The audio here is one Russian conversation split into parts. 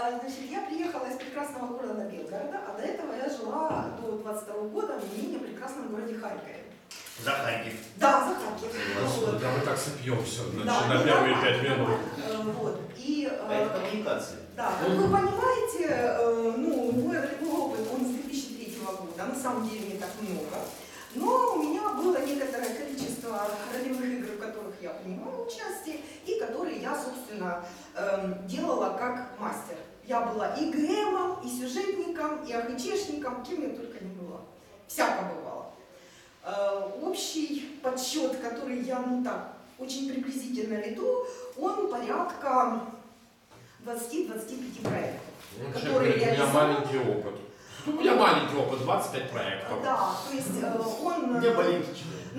Значит, я приехала из прекрасного города Белгорода, а до этого я жила до 22 года в не менее прекрасном городе Харькове. За Харьков. Да, за Харьков. Вот. Да, мы так сопьемся Да, на первые 5 минут. Вот. И, Это коммуникация. да, как вы понимаете, мой ролевой опыт, он с 2003 года, на самом деле не так много. Но у меня было некоторое количество ролевых игр, в которых я принимала участие, и которые я, собственно, делала как мастер. Я была и ГМом, и сюжетником, и АХЧшником, кем я только не была. Всяко бывало. Общий подсчет, который я, очень приблизительно веду, он порядка 20-25 проектов. Которые у меня маленький опыт. У меня маленький опыт, 25 проектов. Да, то есть он... Не болезнь.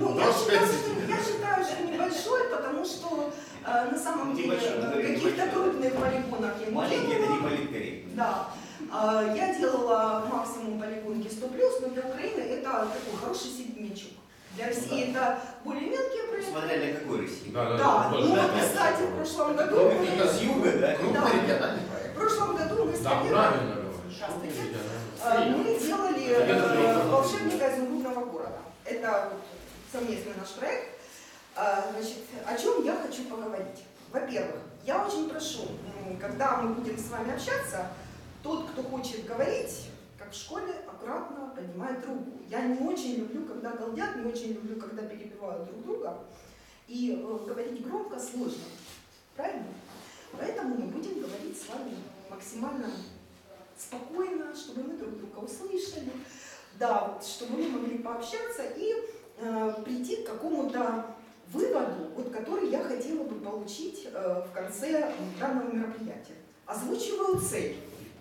Я считаю, что небольшой, потому что на самом деле каких-то крупных полигонов я не делала. Маленький, это не политкорректно. Да. Я делала максимум полигонки 100+, но для Украины это такой хороший середнячок. Для России это более мелкие проекты. Смотря для какой России. Да, кстати, в прошлом году... Это с юга, да? Крупный региональный проект. В прошлом году мы с Да, правильно говоришь. мы делали «Волшебника изумрудного города». Это совместный наш проект. Значит, о чем я хочу поговорить. Во-первых, я очень прошу, когда мы будем с вами общаться, тот, кто хочет говорить, как в школе, аккуратно поднимает руку. Я не очень люблю, когда галдят, не очень люблю, когда перебивают друг друга. И говорить громко сложно. Правильно? Поэтому мы будем говорить с вами максимально спокойно, чтобы мы друг друга услышали, да, чтобы мы могли пообщаться и прийти к какому-то выводу, который я хотела бы получить в конце данного мероприятия. Озвучиваю цель.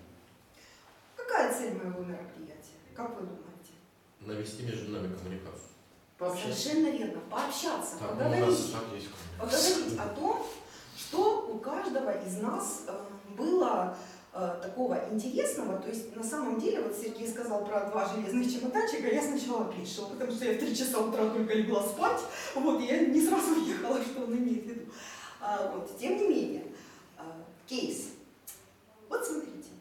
Какая цель моего мероприятия? Как вы думаете? Навести между нами коммуникацию. Совершенно верно. Пообщаться, так, поговорить. Поговорить о том, что у каждого из нас было такого интересного. То есть на самом деле, вот Сергей сказал про 2 железных чемоданчика, я сначала опешила, потому что я в 3 часа утра только легла спать, и я не сразу въехала, что он имеет в виду. Тем не менее, кейс. Вот смотрите,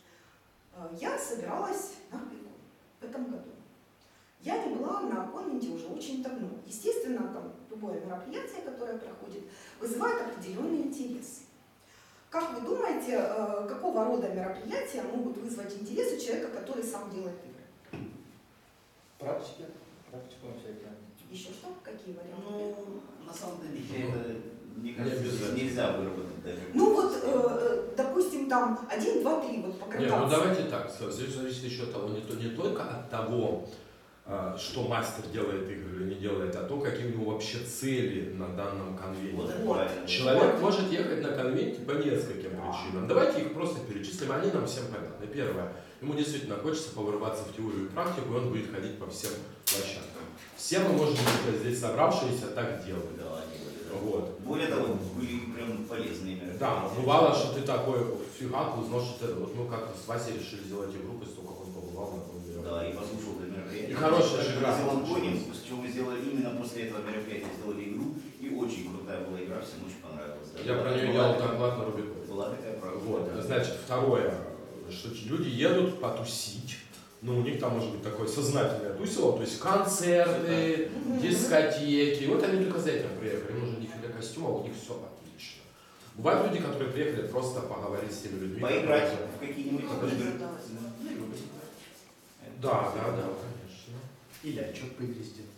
я собиралась на Окон в этом году. Я не была на Оконвенте уже очень давно. Естественно, там любое мероприятие, которое проходит, вызывает определенный интерес. Как вы думаете, какого рода мероприятия могут вызвать интерес у человека, который сам делает игры? Практика всякая. Еще что? Какие варианты? На самом деле, это, мне кажется, нельзя выработать даже. Допустим, там 1, 2, 3, по градации. Нет, давайте так, здесь зависит еще от того, не только от того, что мастер делает игры или не делает, а то, какие у него вообще цели на данном конвенте. Человек может ехать на конвенте по нескольким причинам. Давайте их просто перечислим, они нам всем понятны. Первое, ему действительно хочется повырываться в теорию и практику, и он будет ходить по всем площадкам. Все мы, может быть, здесь собравшиеся так делать. Вот. Более того, были прям полезные мероприятия. Да, бывало, что ты такой фигак узнал, что это, как с Васей решили сделать игру, после того, как он побывал на том мероприятии. Да, и послушал это мероприятие. И хорошая же игра. После чего мы сделали именно после этого мероприятия, сделали игру, и очень крутая была игра, всем очень понравилась. Я про нее делал доклад на Рубикове. Была такая правда. Вот, значит, второе, что люди едут потусить, но у них там может быть такое сознательное тусило, то есть концерты, дискотеки, вот они только за этим приехали, им уже нифига костюма, у них все отлично. Бывают люди, которые приехали просто поговорить с теми людьми. Поиграть в какие-нибудь игры. Да, конечно. Или отчет по игре сделать.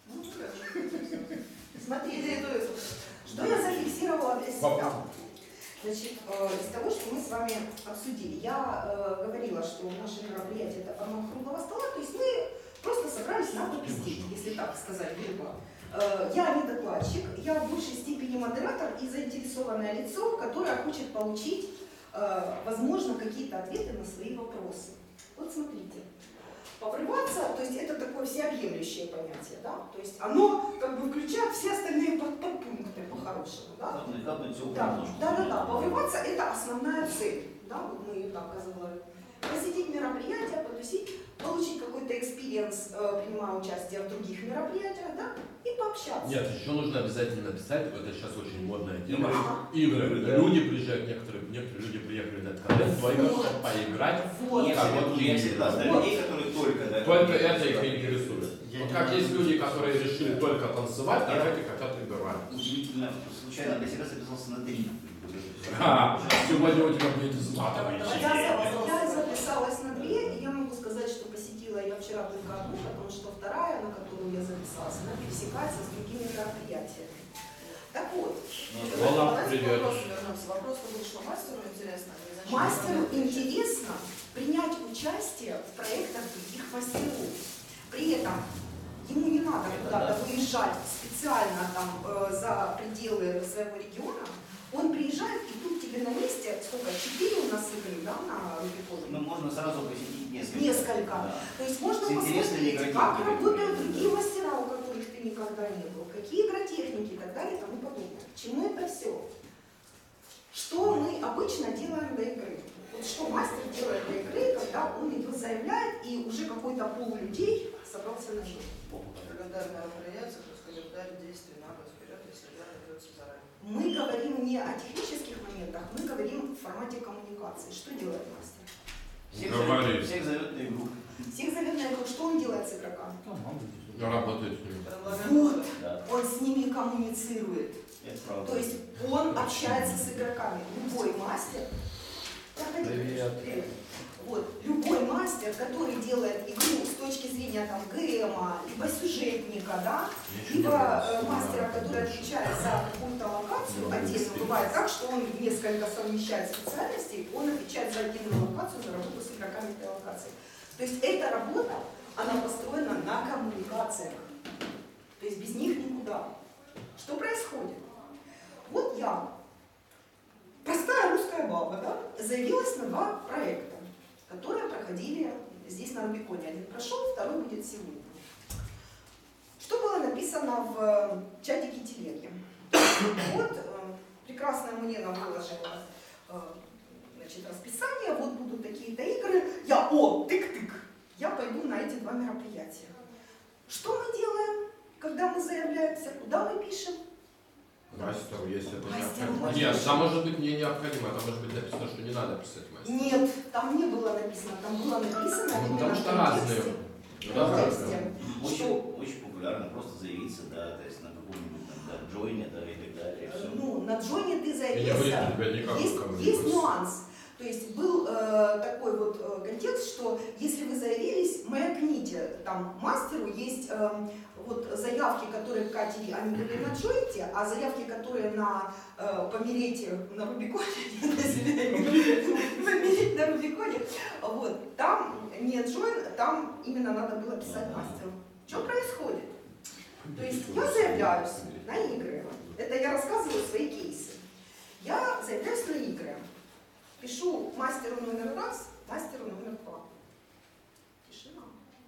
Смотрите, что я зафиксировала для себя. Значит, из того, что мы с вами обсудили, я говорила, что наше мероприятие это формат круглого стола, то есть мы просто собрались на попиздеть, если так сказать грубо. Я не докладчик, я в большей степени модератор и заинтересованное лицо, которое хочет получить, возможно, какие-то ответы на свои вопросы. Вот смотрите. Поврываться, то есть это такое всеобъемлющее понятие, да? То есть оно включает все остальные подпункты по-хорошему, да? Да. Поврываться это основная цель, да? Вот мы ее так посетить мероприятия, потусить, получить какой-то экспириенс, принимая участие в других мероприятиях, да, и пообщаться. Нет, еще нужно обязательно написать, это сейчас очень модная тема. Ага. Игры. Да. Люди приезжают, некоторые люди приехали на этот конвент только Вот. чтобы поиграть. Вот. Я Как всегда- вот я игры. всегда знаю Вот. людей, которые только... да, Только умеют это их танцевать. интересует. Я Вот не как знаю. есть люди, которые решили только танцевать, так Я- эти хотят играть. Удивительно, случайно для себя записался на 3. Сегодня у тебя будет златовый Я записалась на 2, и я могу сказать, что посетила я вчера только одну, потому что вторая, на которую я записалась, она пересекается с другими мероприятиями. Так вот, Ола, Давайте к привет. вопросу вернемся. Вопрос был, что мастеру интересно. а не зачем мастеру ему отвечать. интересно принять участие в проектах других мастеров. При этом ему не надо куда-то выезжать специально там, за пределы своего региона. Он приезжает, и тут тебе на месте, сколько, 4 у нас игры, да, на Рубиконе? Ну, можно сразу посетить несколько. Несколько. Да. То есть можно С интересными посмотреть, как игротехниками. работают другие мастера, у которых ты никогда не был, какие игротехники и так далее и тому подобное. К чему это все? Что мы обычно делаем до игры? Вот что мастер делает до игры, когда он идет, заявляет, и уже какой-то пол людей собрался на игру. Календарь мероприятия, то есть календарь действий на год вперед, если игра ведется заранее. Мы говорим не о технических моментах, мы говорим в формате коммуникации. Что делает мастер? Говорит. Всех зовет на игру. Всех зовет на игру, что он делает с игроками? Работает с ними. Предлагаем Вот, выбор. Да, он с ними коммуницирует. это правда. То есть он общается с игроками. Любой мастер, проходи, Привет. привет. Вот, любой мастер, который делает игру с точки зрения там ГМа, либо сюжетника, да, либо мастера, который отвечает за какую-то локацию отдельно, бывает так, что он несколько совмещает специальностей, он отвечает за отдельную локацию, за работу с игроками этой локации. То есть эта работа, она построена на коммуникациях. То есть без них никуда. Что происходит? Вот я, простая русская баба, да, заявилась на 2 проекта, которые проходили здесь на Рубиконе. Один прошел, второй будет сегодня. Что было написано в чатике телеги? Вот прекрасная Мунена выложила значит, расписание, вот будут такие-то игры. Я, тык-тык, я пойду на эти 2 мероприятия. Что мы делаем, когда мы заявляемся? Куда мы пишем? Мастеру, если это Мастеру необходимо. можно Нет, писать. там может быть не необходимо, там может быть написано, что не надо писать мастеру. Нет, там не было написано, там было написано Ну, именно потому в что контексте. разные. В Да, контексте. Очень, Что, очень популярно просто заявиться, да, то есть на каком-нибудь там, да, джойне, да, и так далее. и всё. ну, на Джоне ты И не будет заявился, у тебя никакой есть коммуникации. нюанс. То есть был такой вот контекст, что если вы заявились, маякните там мастеру, есть вот заявки, которые в катере, они были на Джойте, а заявки, которые на помереть на Рубиконе, помереть на Рубиконе, вот, там не Джойн, там именно надо было писать мастеру. Что происходит? То есть я заявляюсь на игры, это я рассказываю свои кейсы. Я заявляюсь на игры. Пишу мастеру номер 1, мастеру номер 2. Тишина.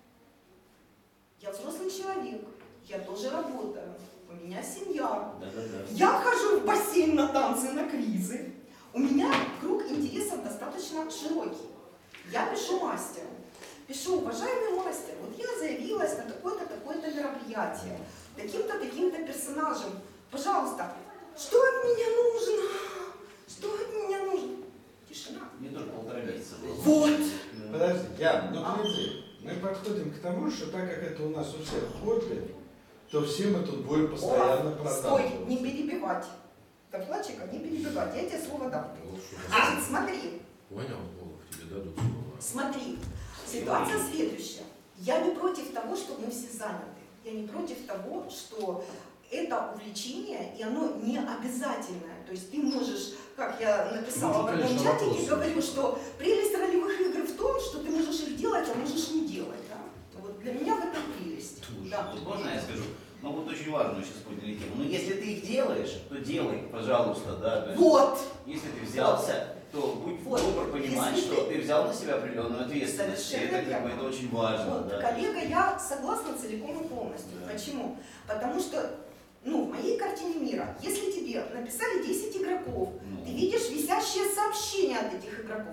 Я взрослый человек, я тоже работаю, у меня семья. Да-да-да. Я хожу в бассейн на танцы, на квизы. У меня круг интересов достаточно широкий. Я пишу мастеру. Пишу, уважаемый мастер, вот я заявилась на такое-то мероприятие, таким-то, таким-то персонажем. Пожалуйста, что от меня нужно? Что от меня нужно? Тишина. Мне тоже 1,5 месяца было. Вот. Да. Подожди, Ян, ну подожди. Мы подходим к тому, что так как это у нас у всех хобби, то все мы тут будем постоянно Стой, продавать. не перебивать. Докладчика не перебивать, я тебе слово дам. Вот что Значит, смотри, Понял, голову тебе дадут слово. смотри. Ситуация следующая. Я не против того, что мы все заняты. Я не против того, что это увлечение, и оно не обязательное. То есть ты можешь, как я написала в одном Конечно, чатике, вопросы. говорю, что прелесть ролевых игр в том, что ты можешь их делать, а можешь не делать. Да? Вот для меня в этом прелесть. Да. Вот можно я скажу? Ну вот очень важную сейчас подняли тему. Но если ты их делаешь, то делай, пожалуйста, да. То есть, Вот. если ты взялся, то будь Вот. добр понимать, Если что ты взял на себя определенную ответственность. И Совершенно это, как бы, верно. это очень важно. Вот, Да. коллега, я согласна целиком и полностью. Да. Почему? Потому что, ну, в моей картине мира, если тебе написали 10 игроков, Ну. ты видишь висящее сообщение от этих игроков,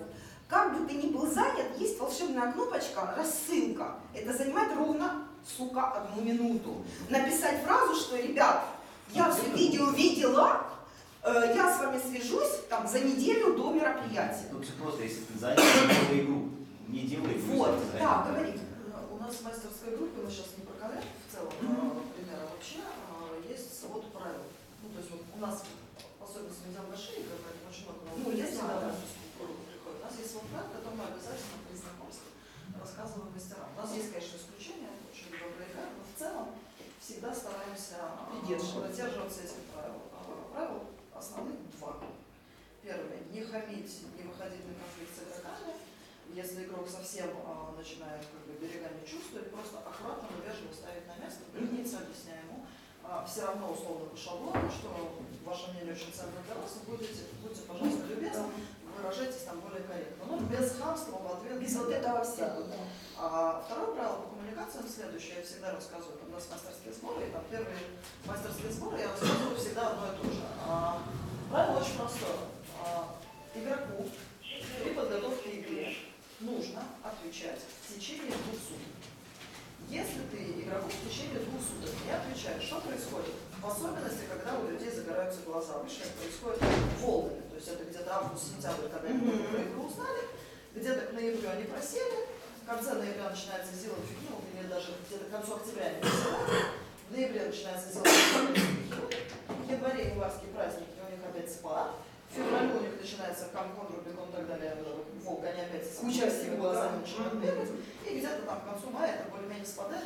Как бы ты ни был занят, есть волшебная кнопочка «Рассылка». Это занимает ровно, сука, 1 минуту. Написать фразу, что, ребят, я все видео видела, я с вами свяжусь там, за неделю до мероприятия. Тут все просто, если ты занят, делай игру. Не делай игру, Вот, если ты да, занят. говори. У нас в мастерской группе, мы сейчас не про коллег в целом, например, а вообще есть свод правил. Ну, то есть вот у нас, особенно с большие, поэтому очень много Ну, я знаю, да. приходит. У нас есть свод правил, который мы обязательно при знакомстве рассказываем мастерам. У нас есть, конечно, исключения, очень добрые игры, но в целом всегда стараемся придерживаться этих правил. Правил основных 2. Первое, не хамить, не выходить на конфликт с игроками. Если игрок совсем начинает берега не чувствовать, просто аккуратно, но вежливо ставить на место, границы, объясняя ему, все равно условно по шаблону, что ваше мнение очень ценно для вас, вы будьте, пожалуйста, любезны, выражайтесь там более корректно, но без хамства в ответ. Без вот этого всего. Второе правило по коммуникациям следующее, я всегда рассказываю, у нас мастерские сборы, и там первые мастерские сборы я рассказываю всегда одно и то же. Правило очень простое. Игроку при подготовке игры нужно отвечать в течение 2 суток. Если ты игроку в течение 2 суток не отвечаешь, что происходит? В особенности, когда у людей загораются глаза. Обычно это происходит волнами. То есть это где-то август-сентябрь, когда они про игру узнали, где-то к ноябрю они просели, в конце ноября начинается зиловая фигня, или даже где-то к концу октября они просели, в ноябре начинается зиловая фигня, в январе январские праздники, у них опять спад. В феврале у них начинается камкон, рубикон и так далее, волк, они опять с участием глазами начинают бегать, и где-то там к концу мая это более-менее спадает,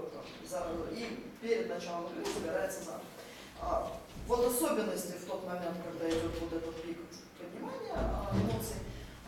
и перед началом игры собирается заново. Вот особенности в тот момент, когда идет вот этот пик поднимания эмоций,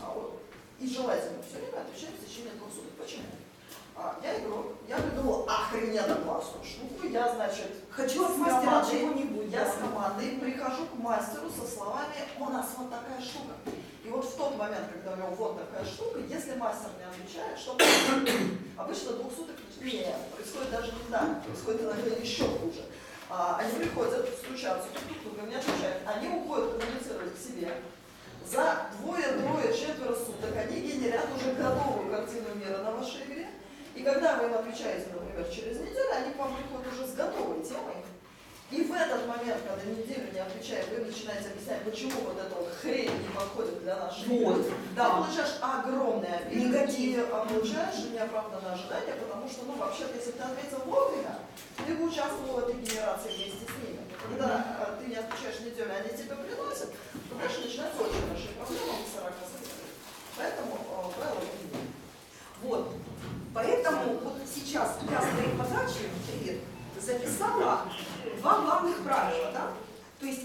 и желательно все время отвечать в течение 2 суток. Почему? Я игрок, я придумал охрененно классную штуку, я, значит, Хочу от мастера чего-нибудь. я с командой прихожу к мастеру со словами «У нас вот такая штука». И вот в тот момент, когда у него вот такая штука, если мастер не отвечает, что происходит? Обычно 2 суток нет, происходит даже не так, происходит иногда еще хуже. Они приходят, стучатся, тук-тук-тук, не отвечают, они уходят коммуницировать к себе. За 2, 3, 4 суток они генерят уже готовую картину мира на вашей игре. И когда вы им отвечаете, например, через неделю, они к вам приходят уже с готовой темой. И в этот момент, когда неделю не отвечает, вы начинаете объяснять, почему вот эта вот хрень не подходит для нашей игры. Да. Ты получаешь огромный обид и получаешь неоправданное ожидание, потому что, ну, вообще-то, если ты ответил вовремя, ты бы участвовал в этой генерации вместе с ними. Когда ты не отвечаешь неделю, они тебе приносят, то дальше начинаются очень большие проблемы с 40 сантиметров. Поэтому правило не. Вот. Поэтому вот сейчас я в своей подаче, привет, записала 2 главных правила, да? То есть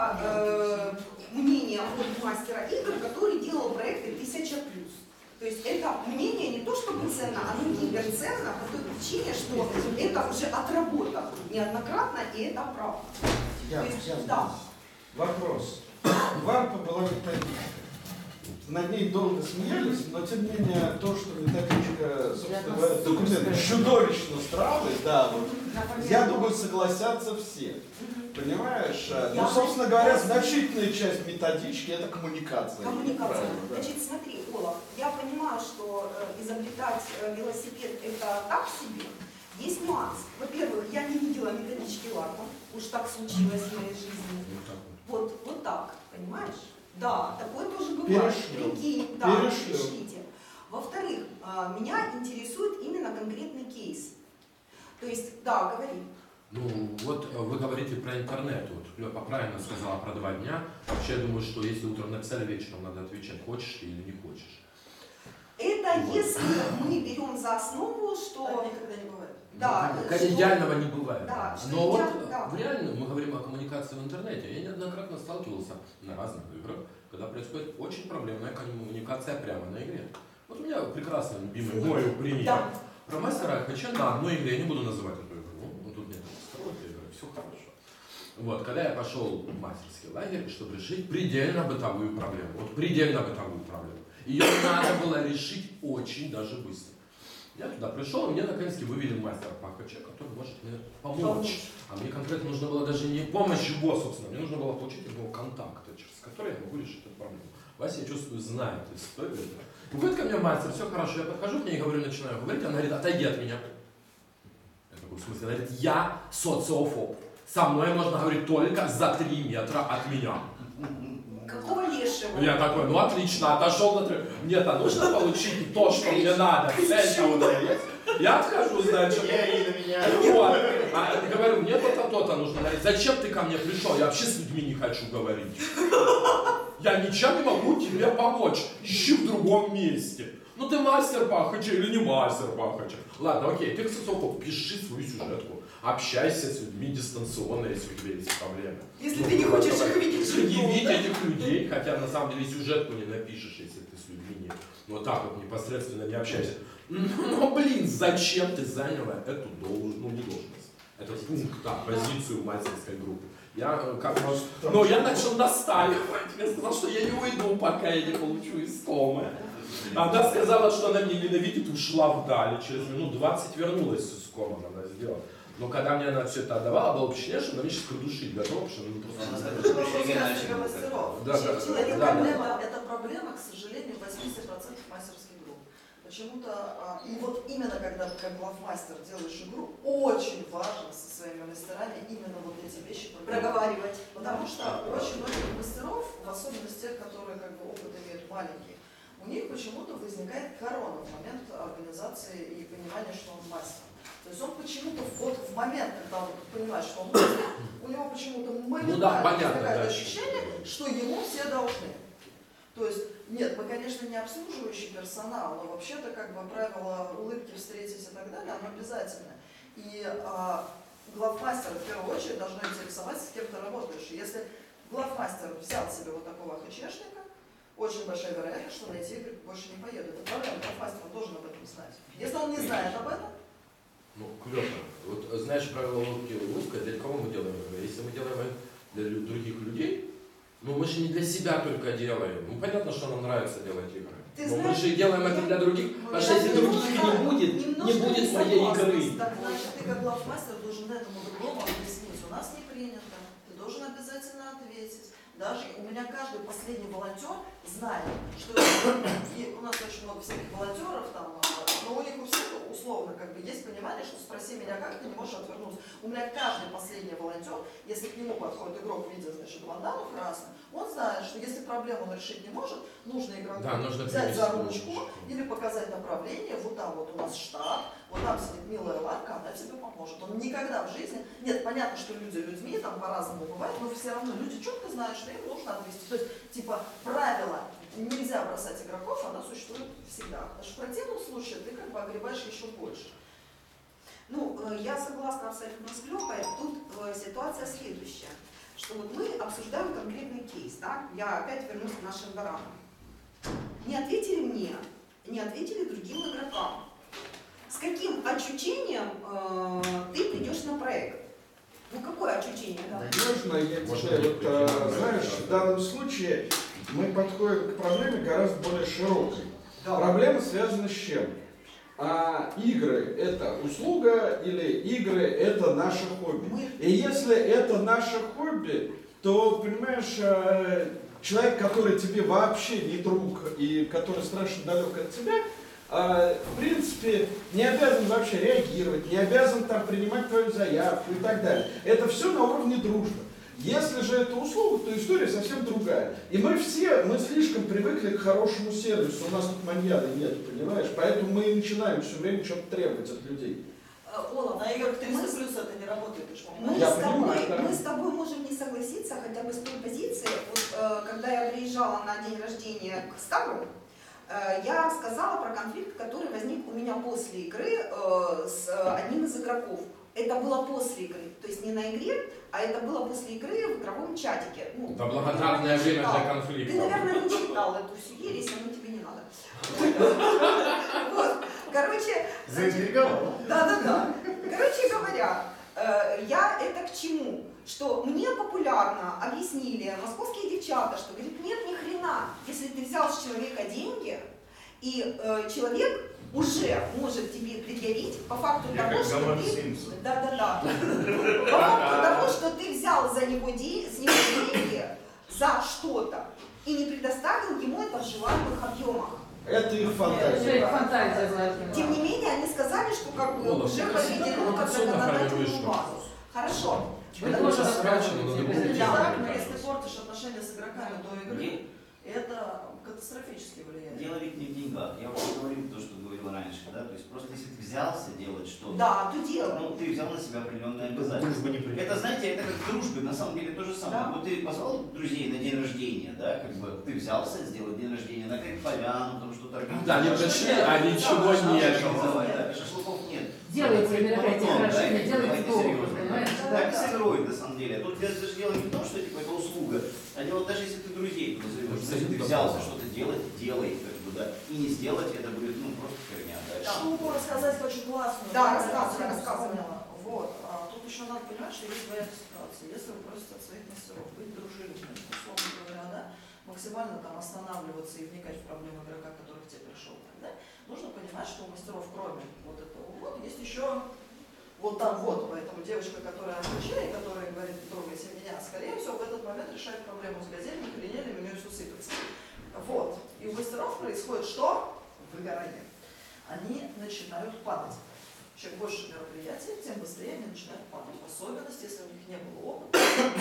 это мнение от мастера игр, который делал проекты 1000+. То есть это мнение не то чтобы ценно, оно гиперценно по той причине, что это уже отработано неоднократно, и это правда. Да. Вопрос. Варпа была методичка. Над ней долго смеялись, но тем не менее то, что методичка, собственно говоря, документ чудовищно странный, да, вот, я думаю, согласятся все. Понимаешь? Ну, собственно говоря, значительная часть методички это коммуникация. Коммуникация. Значит, смотри, Ола, я понимаю, что изобретать велосипед это так себе. Есть нюанс. Во-первых, я не видела методички Варпа. Уж так случилось в моей жизни. Вот так, понимаешь? Да, такое тоже бывает. Прикинь, да, пришлите. Во-вторых, меня интересует именно конкретный кейс. То есть, да, говори. Ну, вот вы говорите про интернет. Вот Лёпа правильно сказала про 2 дня. Вообще, я думаю, что если утром написали, вечером надо отвечать, хочешь ты или не хочешь. Это если мы берем за основу, что... Так никогда не бывает. Да, что... Идеального не бывает. Да, но вот да. в реальном мы говорим о коммуникации в интернете. Я неоднократно сталкивался на разных играх, когда происходит очень проблемная коммуникация прямо на игре. Вот у меня прекрасный любимый мой пример. Да. Про мастера ХЧ на одной игре, я не буду называть эту игру, ну тут нет мастеров, все хорошо. Вот, когда я пошел в мастерский лагерь, чтобы решить предельно бытовую проблему. Вот предельно бытовую проблему. Ее надо было решить очень даже быстро. Я туда пришел, и мне наконец-таки вывели мастера по ХЧ, который может мне помочь. А мне конкретно нужно было даже не помощь его, собственно, мне нужно было получить его контакт, через который я могу решить эту проблему. Вася, я чувствую, знает историю. Приходит ко мне мастер, все хорошо, я подхожу к ней и говорю, начинаю говорить, она говорит, отойди от меня. Я такой, в смысле? Она говорит, я социофоб. Со мной можно говорить только за 3 метра от меня. Какого лешего? Я такой, ну отлично, отошел на 3. Нет, а нужно получить то, что мне надо. Цель у меня есть. Я отхожу, значит. Вот. А говорю, мне то-то, то-то нужно. Зачем ты ко мне пришел? Я вообще с людьми не хочу говорить. Я ничем не могу тебе помочь. Ищи в другом месте. Ну ты мастер Пахача или не мастер Пахача? Ладно, окей, ты, кстати, пиши свою сюжетку. Общайся с людьми дистанционно, если у тебя есть проблемы. Если ты не хочешь их видеть Не живьем, видеть да? этих людей, хотя на самом деле сюжетку не напишешь, если ты с людьми не, вот так вот непосредственно не общаешься. Ну блин, зачем ты заняла эту должность? Это пункт, да, позицию мастерской группы. Я как но я начал настаивать. Я сказал, что я не уйду, пока я не получу искомое. Она сказала, что она меня ненавидит, ушла вдаль. Через минут 20 вернулась с искомым, она сделала. Но когда мне она все это отдавала, было впечатление, что она меня сейчас придушить готова, что она просто... Это вопрос мастера мастеров. Да, да, Человек да, проблема, это проблема, к сожалению, 80% мастерских групп. Почему-то, и вот именно когда как главмастер делаешь игру, очень важно со своими мастерами именно вот эти вещи проговаривать. Потому что очень многих мастеров, в особенности тех, которые как бы опыт имеют маленький, у них почему-то возникает корона в момент организации и понимания, что он мастер. То есть он почему-то вот в момент, когда он понимает, что он мастер, у него почему-то моментально возникает ощущение, что ему все должны. То есть, нет, мы, конечно, не обслуживающий персонал, но вообще-то, как бы, правило улыбки встретить и так далее, оно обязательно. И главмастер, в первую очередь, должны интересоваться, с кем ты работаешь. И если главмастер взял себе вот такого ХЧшника, очень большая вероятность, что на эти игры больше не поедут. Это проблема, главмастер должен об этом знать. Если он не знает об этом... Ну, клёво. Вот знаешь правило улыбки, для кого мы делаем игры? Если мы делаем их для других людей, ну мы же не для себя только делаем. Ну понятно, что нам нравится делать игры. Но мы же делаем это для других, потому что если других не будет, не будет моей игры. Так, значит, ты как главмастер должен этому другому объяснить. У нас не принято. Ты должен обязательно ответить. Даже у меня каждый последний волонтер знает, что и у нас очень много всяких волонтеров там, но у них у всех условно как бы есть понимание, что спроси меня как, ты не можешь отвернуться. У меня каждый последний волонтер, если к нему подходит игрок, видя, значит, бандану красную, он знает, что если проблему он решить не может, нужно игроку взять за ручку или показать направление, вот там вот у нас штаб, вот там сидит милая Ларка, она тебе поможет. Он никогда в жизни, нет, понятно, что люди людьми, там по-разному бывает, но все равно люди четко знают, что им нужно отвести. То есть, типа, правило нельзя бросать игроков, она существует всегда. Потому что в противном случае ты как бы огребаешь еще больше. Ну, я согласна абсолютно с Лёхой. Тут ситуация следующая, что вот мы обсуждаем конкретный кейс, да? Я опять вернусь к нашим дорамам. Не ответили мне, не ответили другим игрокам. С каким ощущением ты придешь на проект? Ну, какое ощущение? Да? Можно я тебе, вот, знаешь, в данном случае мы подходим к проблеме гораздо более широкой. Да. Проблема связана с чем? Игры – это услуга или игры – это наше хобби? И если это наше хобби, то, понимаешь, человек, который тебе вообще не друг и который страшно далек от тебя, в принципе, не обязан вообще реагировать, не обязан там принимать твою заявку и так далее. Это все на уровне дружбы. Если же это услуга, то история совсем другая. И мы слишком привыкли к хорошему сервису, у нас тут маньяны нет, понимаешь? Поэтому мы и начинаем все время что-то требовать от людей. Ола, на играх 300 плюс это не работает, ты ж Мы с тобой можем не согласиться хотя бы с той позиции. Вот, когда я приезжала на день рождения к Ставру, я рассказала про конфликт, который возник у меня после игры с одним из игроков. Это было после игры, то есть не на игре, а это было после игры в игровом чатике. Ну, это благодатное время для конфликта. Ты, наверное, не читал эту всю ересь, оно тебе не надо. Вот, короче... Заинтриговал. Да. Короче говоря, я это к чему? Что мне популярно объяснили московские девчата, что говорит, нет, ни хрена, если ты взял с человека деньги, и человек уже может тебе предъявить по факту того, что ты... Да. По факту того, что ты взял с него деньги за что-то. и не предоставил ему это в желаемых объемах. Это их Это фантазия. их фантазия была. Тем не менее, они сказали, что как бы Олаф, уже ты красиво проведено как провокационно законодательную формируешь базу. Хорошо. Вы Это тоже уже скачано, рассказываете, надо без было этого. делать. Да, но мне если кажется. портишь отношения с игроками до игры, это катастрофически влияет. Дело ведь не в деньгах. Я уже говорил то, что говорил раньше, да, то есть просто если ты взялся делать что-то, Да, то дело. ну, ты взял на себя определенные Дружба обязательства. не придет. Это, знаете, это как дружба, на самом деле то же самое. Да. Вот ты позвал друзей на день рождения, да, как бы ты взялся сделать день рождения, накрыть поляну, там что-то организовать. Да, они пришли, а ничего не организовать, да, и шашлыков нет. Делайте мероприятие Ну, хорошо, да, не делайте давайте плохо, серьезно. понимаете? Так и с игрой, на самом деле. Тут даже дело не в том, что типа это услуга, а дело даже если ты друзей туда зовешь, если ты взялся что-то делать, делай, как бы, да, и не сделать, это будет, ну, просто херня дальше. Штуку рассказать очень классную. Да, Я рассказывай, сразу рассказывай. вспомнила. Вот. Тут еще надо понимать, что есть двоякая ситуация. Если вы просите от своих мастеров быть дружелюбными, условно говоря, да, максимально там останавливаться и вникать в проблемы игрока, который к тебе пришел, да, нужно понимать, что у мастеров, кроме вот этого вот, есть еще вот там вот, поэтому девочка, которая отвечает, которая говорит, трогайте меня, скорее всего, в этот момент решает проблему с газельными хренелями, у нее все сыпется. Вот. И у мастеров происходит что? Выгорание. Они начинают падать. Чем больше мероприятий, тем быстрее они начинают падать. В особенности, если у них не было опыта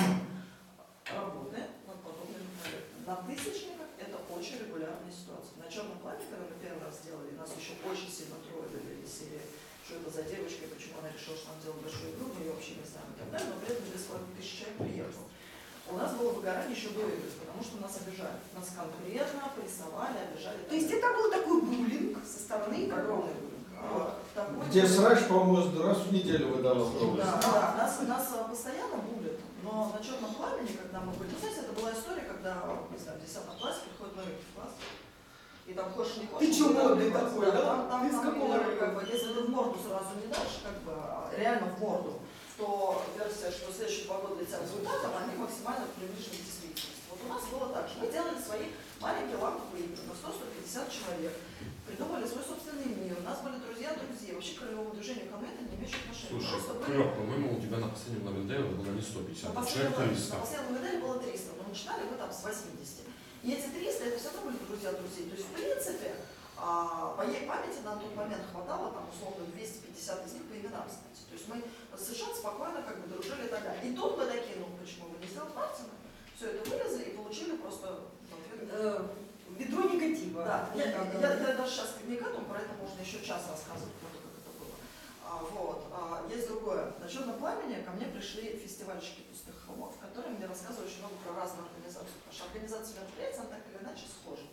работы над подобными проектами. На тысячниках это очень регулярная ситуация. На черном плане, когда мы первый раз сделали, нас еще очень сильно трогали из серии, что это за девочка, и почему она решила, что нам делать большую игру, мы ее вообще не знаем и так далее, но при этом 2500 человек приехал. У нас было выгорание еще до игры, потому что нас обижали. Нас конкретно прессовали, обижали. То есть это был такой буллинг со стороны игроков. огромный буллинг. Вот. Такой Где буллинг. срач, по-моему, раз в неделю выдавал кровь. Да, нас постоянно булят. Но на черном пламени, когда мы были, ну, знаете, это была история, когда, не знаю, в 10 классе приходит новый класс, и там хочешь не хочешь. Ты чё, модный да, такой, да? Там, Ты с какого или, как района? бы, если ты в морду сразу не дашь, как бы, реально в морду, то версия, что следующий 2 года для тебя результатом, они максимально приближены к действительности. Вот у нас было так же. Мы делали свои маленькие ламповые игры на 100-150 человек, придумали свой собственный мир, у нас были друзья друзей. Вообще к ролевому движению конвента не имеющих отношения. Слушай, Просто были- Крёк, по-моему, у тебя на последнем лагердеве было не 150, на а человек последнем 300. на последнем модели было 300, но начинали мы там с 80. И эти 300 это все равно были друзья друзей. То есть, в принципе, по моей памяти на тот момент хватало там условно 250 из них по именам знать. То есть мы совершенно спокойно как бы дружили и так далее. И тут мы такие, ну почему бы не сделать Мартина? Все это вылезли и получили просто Ведро негатива. да, Вот я так, даже сейчас не к этому, про это можно еще час рассказывать, про то, как это было. Есть другое. На черном пламени ко мне пришли фестивальщики пустых холмов, которые мне рассказывали очень много про разные организации. Потому что организация мероприятий, она так или иначе схожа.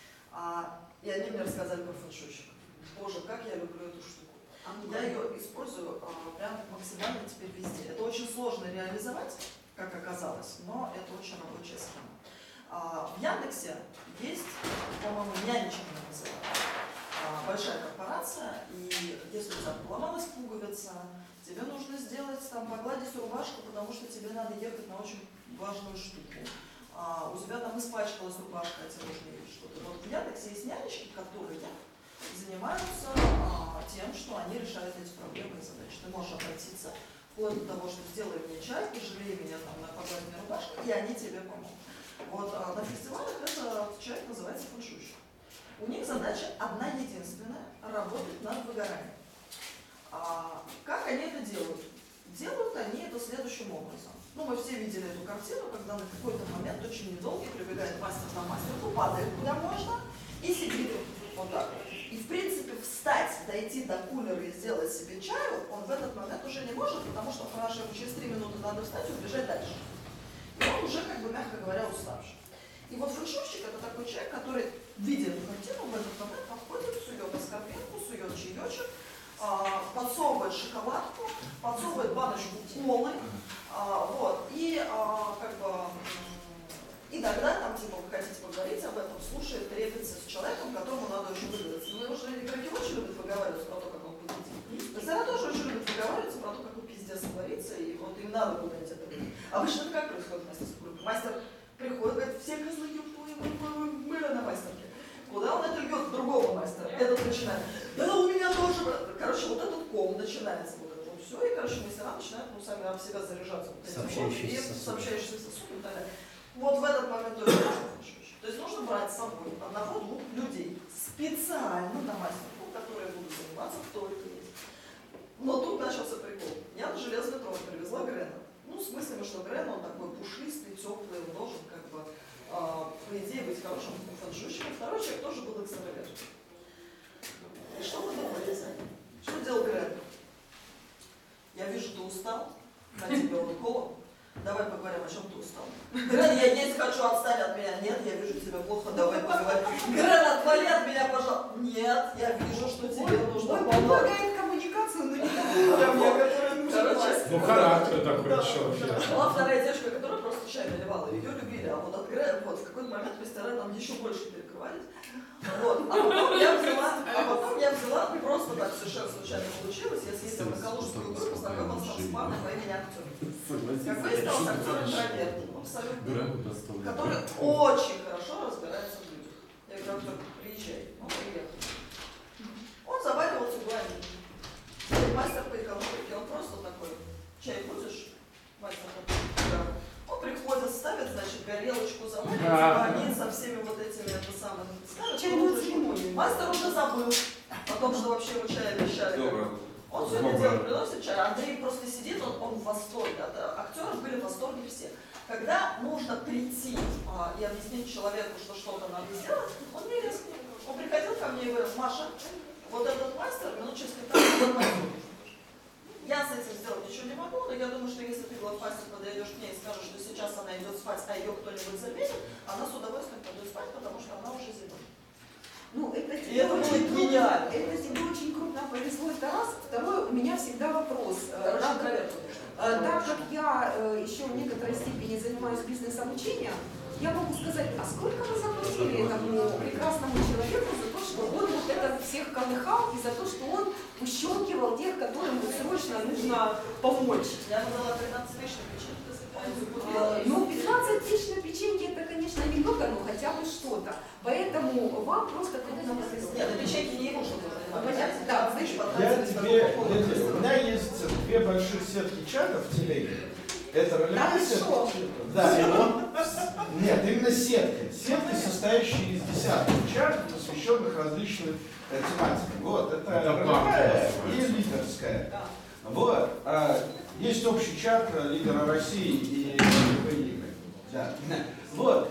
И они мне рассказали про фэншуйщик. Боже, как я люблю эту штуку. Я ее использую прям максимально теперь везде. Это очень сложно реализовать, как оказалось, но это очень рабочая схема. В Яндексе есть, по-моему, нянечка называется, большая корпорация, и если у тебя поломалась пуговица, тебе нужно сделать, там, погладить рубашку, потому что тебе надо ехать на очень важную штуку. У тебя там испачкалась рубашка, а тебе нужно ехать что-то. Вот в Яндексе есть нянечки, которые занимаются тем, что они решают эти проблемы и задачи. Ты можешь обратиться вплоть до того, что сделай мне чай, пожалей меня там на погладь мне рубашку, и они тебе помогут. Вот на фестивалях этот человек называется фэншуйщик. У них задача одна единственная – работать над выгоранием. Как они это делают? Делают они это следующим образом. Ну, мы все видели эту картину, когда на какой-то момент очень недолгий прибегает мастер на мастерку, падает куда можно и сидит вот так вот. И в принципе встать, дойти до кулера и сделать себе чаю, он в этот момент уже не может, потому что по-нашему через 3 минуты надо встать и убежать дальше. И он уже, как бы, мягко говоря, уставший. И вот фэншуйщик – это такой человек, который, видя эту картину, в этот момент подходит, сует аскорбинку, сует чаечек, подсовывает шоколадку, подсовывает баночку колы, вот, и как бы, и тогда там, типа, вы хотите поговорить об этом, слушает, трепится с человеком, которому надо очень выговориться. Ну, потому что игроки очень любят выговариваться про то, как он победит. Мастера тоже очень любят выговариваться про то, какой пиздец творится, и вот им надо куда-нибудь это говорить. Обычно это как происходит в мастерской группе? Мастер приходит, говорит, все козлы мы на мастерке. Куда он это льет? Другого мастера. Этот начинает. Да у меня тоже. Короче, вот этот ком начинается. Вот это вот все. И, короче, мастера начинают сами об себя заряжаться. Вот Сообщающиеся сосуды. сообщающиеся сосуды и так далее. Вот в этот момент тоже То То есть нужно брать с собой одного-двух людей специально на мастерку, которые будут заниматься только этим. Но тут начался прикол. Я на железный трон привезла Грена. Ну, с мыслями, что Грен, он такой пушистый, теплый, он должен, как бы, по идее, быть хорошим фэншуйщиком. Второй человек тоже был экстраверт. И что вы думаете? Что делал Грен? Я вижу, ты устал, на тебе он колом. Давай поговорим, о чем ты устал. Грен, я есть хочу, отстань от меня. Нет, я вижу тебя плохо, давай поговорим. Грен, отвали от меня, пожалуйста. Нет, я вижу, что тебе нужно Он помочь. предлагает коммуникацию, но не такую уровня, которая нужна. Короче, Ну, характер такой да. еще. Была вторая девушка, которая просто чай наливала, ее любили, а вот от Грея, вот, в какой-то момент ресторан там еще больше перекрывались. Вот. А потом я взяла, просто так совершенно случайно получилось, я съездила на Калужскую гору, познакомилась с парнем по имени Актер. Как выяснилось, актер интроверт, абсолютно, который очень хорошо разбирается в людях. Я говорю, Актер, приезжай. Он приехал. Он заваривался углами. Мастер по экономике, он просто такой, чай будешь? Мастер такой, да. Он приходит, ставит, значит, горелочку, заваривает, со всеми вот этими, это самое, ставит. Чайную церемонию. Мастер уже забыл о том, что вообще его чай обещали. Он все это дело приносит чай. Андрей просто сидит, он в восторге. Актеры были в восторге все. Когда нужно прийти и объяснить человеку, что что-то надо сделать, он не лез к нему. Он приходил ко мне и говорил, Маша, вот этот мастер минут через 15 я с этим сделать ничего не могу, но я думаю, что если ты, главмастер, подойдешь к ней и скажешь, что сейчас она идет спать, а ее кто-нибудь заметит, она с удовольствием пойдет спать, потому что она уже зимой. Ну, это И тебе это было очень гениально. Это тебе очень крупно повезло, это раз. Второй, у меня всегда вопрос. Так как я еще в некоторой степени занимаюсь бизнес-обучением, я могу сказать, а сколько вы заплатили этому прекрасному человеку за то, что он вот это всех колыхал и за то, что он выщелкивал тех, которым срочно нужно помочь? Я дала 13 тысяч на печенье, если помните. Ну, 15 тысяч на печенье это, конечно, немного, но хотя бы что-то. Поэтому вам просто трудно повезло. Нет, на печенье не нужно было. Понятно, да, У меня есть две больших сетки чатов в телеге. Это ролевая сетка. Да, нет, именно сетки. Сетки, состоящие из десятков чатов, посвященных различным тематикам. Вот, это ролевая и лидерская. Вот. Есть общий чат лидера России и ролевые игры. Да. Вот.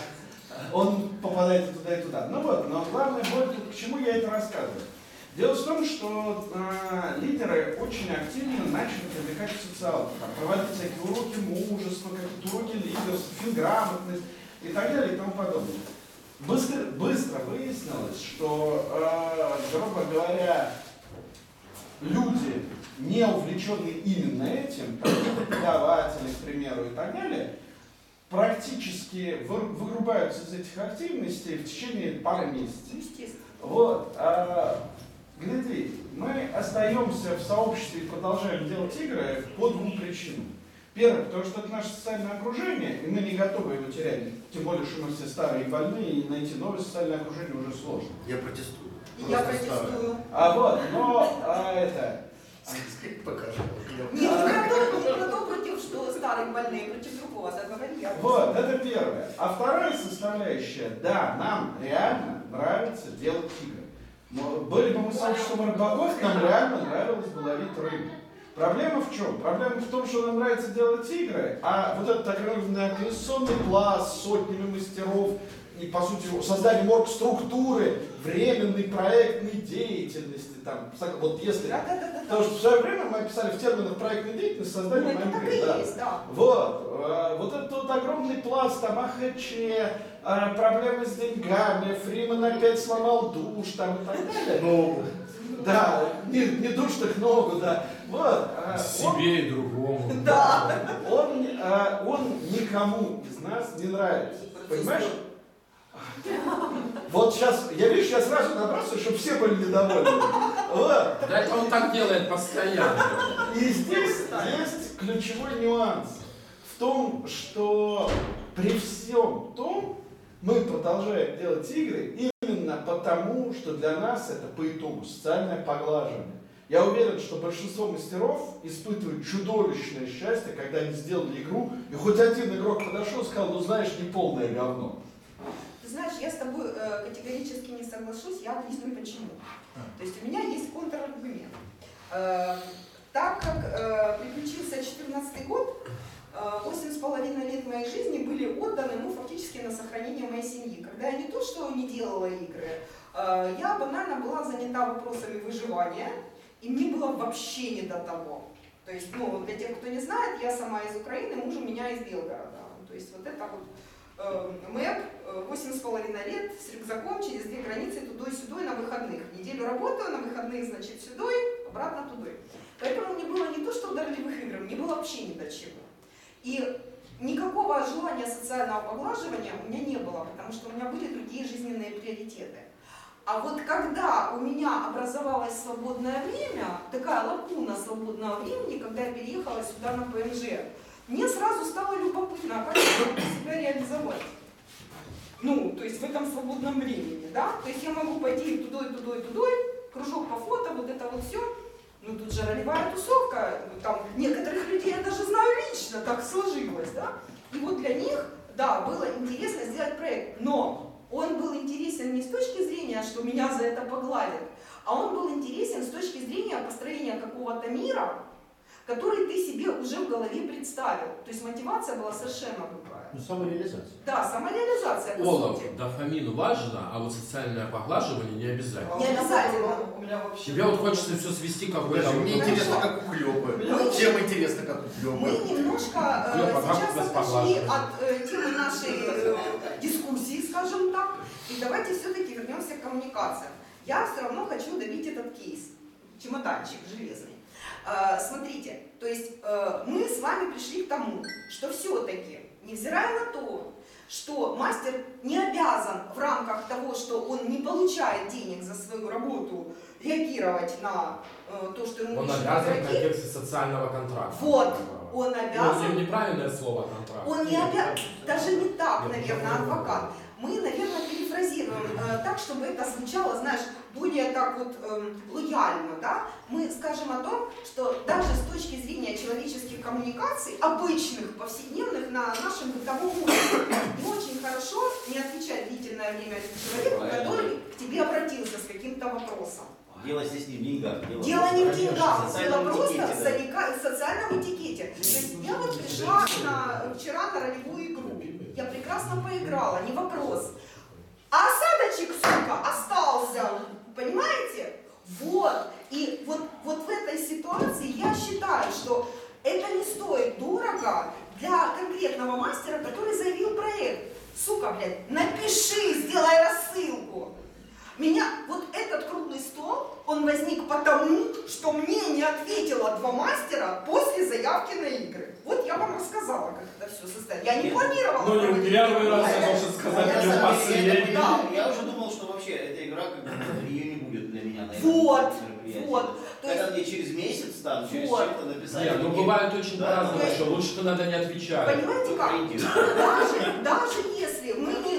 Он попадает и туда, и туда. Ну вот, но главное, вот к чему я это рассказываю. Дело в том, что лидеры очень активно начали привлекать в социалку, проводить всякие уроки мужества, какие-то уроки лидерства, финграмотность и так далее и тому подобное. Быстро выяснилось, что, грубо говоря, люди, не увлеченные именно этим, преподаватели, к примеру, и так далее, практически вырубаются из этих активностей в течение пары месяцев. Естественно. Вот. Гляди, мы остаемся в сообществе и продолжаем делать игры по двум причинам. Первое, потому что это наше социальное окружение, и мы не готовы его терять. Тем более, что мы все старые и больные, и найти новое социальное окружение уже сложно. Я протестую. Я протестую. Покажи. Не про то, против что старые больные, против другого, да, говори я. Вот, это первое. А вторая составляющая, да, нам реально нравится делать игры. Были бы мы сообществом рыбаков, нам реально нравилось бы ловить рыбу. Проблема в чем? Проблема в том, что нам нравится делать игры, а вот этот огромный организационный пласт с сотнями мастеров и, по сути, созданием оргструктуры, временной проектной деятельности, там, вот если... Потому что в свое время мы описали в терминах проектной деятельности создание игры. Да. Да. Вот этот вот огромный пласт, там, АХЧ, проблемы с деньгами, Фриман опять сломал душ, там, и так далее. Ногу. Да, не душ, так ногу, да. Вот. Себе и другому. Да. Он никому из нас не нравится. Понимаешь? Вот сейчас, я сразу набрасываю, чтобы все были недовольны. Вот. Да это он так делает постоянно. И здесь есть ключевой нюанс в том, что при всем том мы продолжаем делать игры именно потому, что для нас это по итогу социальное поглаживание. Я уверен, что большинство мастеров испытывают чудовищное счастье, когда они сделали игру, и хоть один игрок подошел и сказал, ну знаешь, не полное говно. Ты знаешь, я с тобой категорически не соглашусь, я объясню почему. То есть у меня есть контраргумент. Так как приключился 2014 год, 8,5 лет моей жизни были отданы, ну, фактически на сохранение моей семьи. Когда я не то что не делала игры, я банально была занята вопросами выживания, и мне было вообще не до того. То есть, ну, для тех, кто не знает, я сама из Украины, муж у меня из Белгорода. То есть вот это вот МЭП, 8,5 лет, с рюкзаком через 2 границы, тудой-сюдой на выходных. Неделю работаю, на выходных, значит, сюдой, обратно тудой. Поэтому мне было не то, что ударливых игр, мне было вообще ни до чего. И никакого желания социального поглаживания у меня не было, потому что у меня были другие жизненные приоритеты. А вот когда у меня образовалось свободное время, такая лакуна свободного времени, когда я переехала сюда на ПМЖ, мне сразу стало любопытно, как я могу себя реализовать. Ну, то есть в этом свободном времени, да? То есть я могу пойти тудой, кружок по фото, вот это вот все. Ну, тут же ролевая тусовка, там некоторых людей я даже знаю лично, так сложилось, да? И вот для них, да, было интересно сделать проект, но он был интересен не с точки зрения, что меня за это погладят, а он был интересен с точки зрения построения какого-то мира, который ты себе уже в голове представил. То есть мотивация была совершенно другая. Ну, самореализация. Да, самореализация, по Олаф, сути. дофамин важно, а вот социальное поглаживание не обязательно. Не обязательно. У меня вообще... Тебе вот хочется все свести к какой-то... Даже мне Хорошо. интересно, как уклёпы. Чем интересно, как Мы уклёпы. немножко Лёва, как сейчас вас отошли поглаживать? от темы нашей дискуссии, скажем так, и давайте все-таки вернемся к коммуникациям. Я все равно хочу добить этот кейс, чемоданчик железный. Смотрите, то есть мы с вами пришли к тому, что все-таки, невзирая на то, что мастер не обязан в рамках того, что он не получает денег за свою работу, реагировать на то, что ему Он пишут обязан в игроки. контексте социального контракта. Вот, он Ну, обязан. неправильное слово контракт. Он не обязан, даже не так, Нет, наверное, ну, адвокат. Мы, наверное, перефразируем так, чтобы это звучало, знаешь, более так вот лояльно, да? Мы скажем о том, что даже с точки зрения человеческих коммуникаций, обычных, повседневных, на нашем бытовом уровне, не очень хорошо не отвечать длительное время человеку, который к тебе обратился с каким-то вопросом. Дело здесь не в деньгах. Дело не в деньгах, в дело социальном просто этикете, в социальном этикете. То есть я вот пришла вчера на ролевую игру, я прекрасно поиграла, не вопрос. А осадочек, сука, остался, понимаете? Вот, и вот в этой ситуации я считаю, что это не стоит дорого для конкретного мастера, который заявил проект. Сука, блядь, напиши, сделай рассылку. Меня, вот этот круглый стол, он возник потому, что мне не ответило 2 мастера после заявки на игры. Вот я вам рассказала, как это все состоит. Я не планировала. Ну, не проводить первый раз я игру. должен сказать, Я, не на самом деле, последний. я уже думал, что вообще эта игра, как бы, ее не будет для меня на этом Вот, мероприятии. вот. То есть, Когда мне через месяц там, через Вот. чем-то написать. Нет, ну такие, бывает очень да, по-разному, да. что лучше надо не отвечать. понимаете как? ориентир. Даже если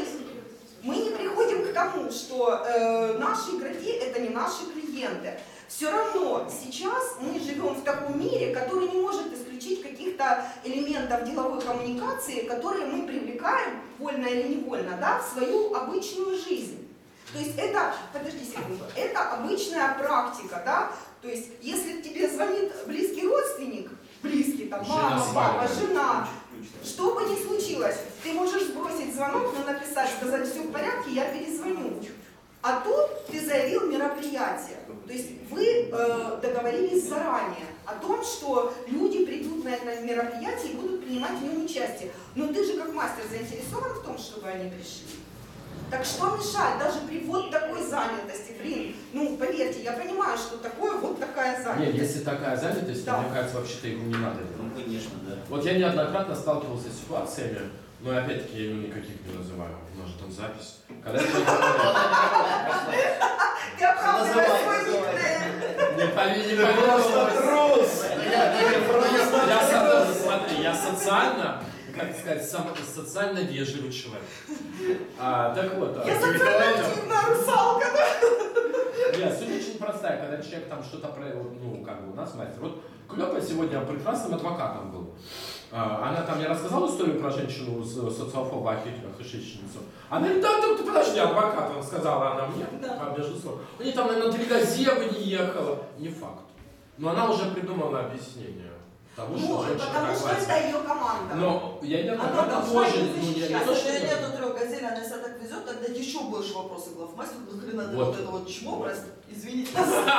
мы не приходим к тому, что наши игроки это не наши клиенты, все равно сейчас мы живем в таком мире, который не может исключить каких-то элементов деловой коммуникации, которые мы привлекаем, вольно или невольно, да, в свою обычную жизнь. То есть это, подожди секунду, это обычная практика, да, то есть если к тебе звонит близкий родственник, близкий, там, мама, Жена папа, сваливает. жена, что бы ни случилось, ты можешь сбросить звонок, но написать, сказать, все в порядке, я перезвоню. А тут ты заявил мероприятие. То есть вы договорились заранее о том, что люди придут на это мероприятие и будут принимать в нем участие. Но ты же как мастер заинтересован в том, чтобы они пришли. Так что мешает даже при вот такой занятости? Блин, ну поверьте, я понимаю, что такое вот такая занятость. Нет, если такая занятость, Да. то, мне кажется, вообще-то игру не надо Ну, делать. конечно, да. Вот я неоднократно сталкивался с ситуациями, но опять-таки я никаких не называю, у нас же там запись. Когда человек говорит, Ты оправдываешь Называй, свой называй. никнейм. не Просто поверил. трус! Смотри, я социально, как сказать, социально вежливый человек. Так вот, Я социально активная русалка, да? нет, суть очень простая, когда человек там что-то, ну, как бы у нас мастер. Вот Клёпа сегодня прекрасным адвокатом был. Она там, я рассказала историю про женщину, социофоба, хищечницу. Она говорит, да, ты подожди, адвокат, сказала она мне, между собой. У нее там, наверное, 3 газеты не ехала. Не факт. Но она уже придумала объяснение. Потому что, потому что это ее команда. Но я не Она знаю, должна тоже, их ну, я не защищать. то, Если что... у нее нету 3 газель, она себя так везет, тогда еще больше вопросов главмастеру. Нахрена ты вот это вот чмо, прости, извините.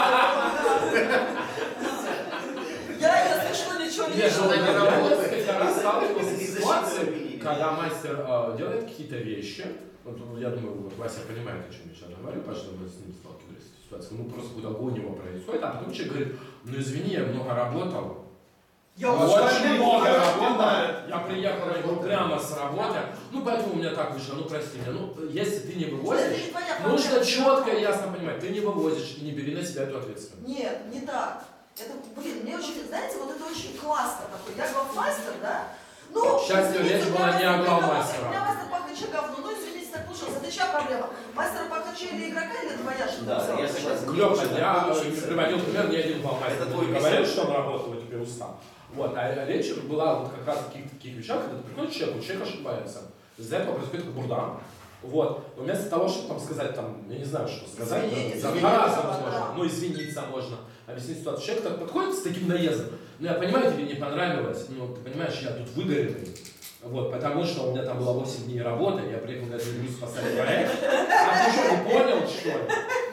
Я, если что, ничего не Нет, вижу. ну, не я работает. несколько раз сталкивался Это с не ситуацией, защита когда мастер делает какие-то вещи. Вот, я думаю, вот Вася понимает, о чем я сейчас говорю, потому что мы с ним сталкивались в ситуации. Ну, просто какой-то огонь его происходит, а потом человек говорит, ну, извини, я много работал. Я Очень много работал. знаю. Я приехал на него прямо с работы. Ну, поэтому у меня так вышло. Ну, прости меня. Ну, если ты не вывозишь, нужно четко и ясно понимать, ты не вывозишь и не бери на себя эту ответственность. Нет, не так. Это, блин, мне очень, знаете, вот это очень классно такой. Я главмастер, да? Ну, Счастье, извините, речь у меня была не о мастер главмастере. У меня мастер Пахача говно. Ну, извините, так получилось. Это чья проблема? Мастер Пахача или игрока, или твоя, что Да, я согласен. Лёха, Лучше я научиться. приводил пример, ни один главмастер Это твой не говорил, писатель. что он работал, теперь устал. Вот, а речь была вот как раз о таких вещах, когда ты приходишь к человек ошибается. Из-за этого происходит бурда. Вот. Но вместо того, чтобы там сказать, там, я не знаю, что сказать, Извиниться, по-разному да. можно, ну, извиниться можно, объяснить ситуацию. Человек так подходит с таким наездом, ну, я понимаю, тебе не понравилось, но ты понимаешь, я тут выгорелый. Вот, потому что у меня там было 8 дней работы, я приехал на эту игру спасать проект. А ты что, не понял, что ли?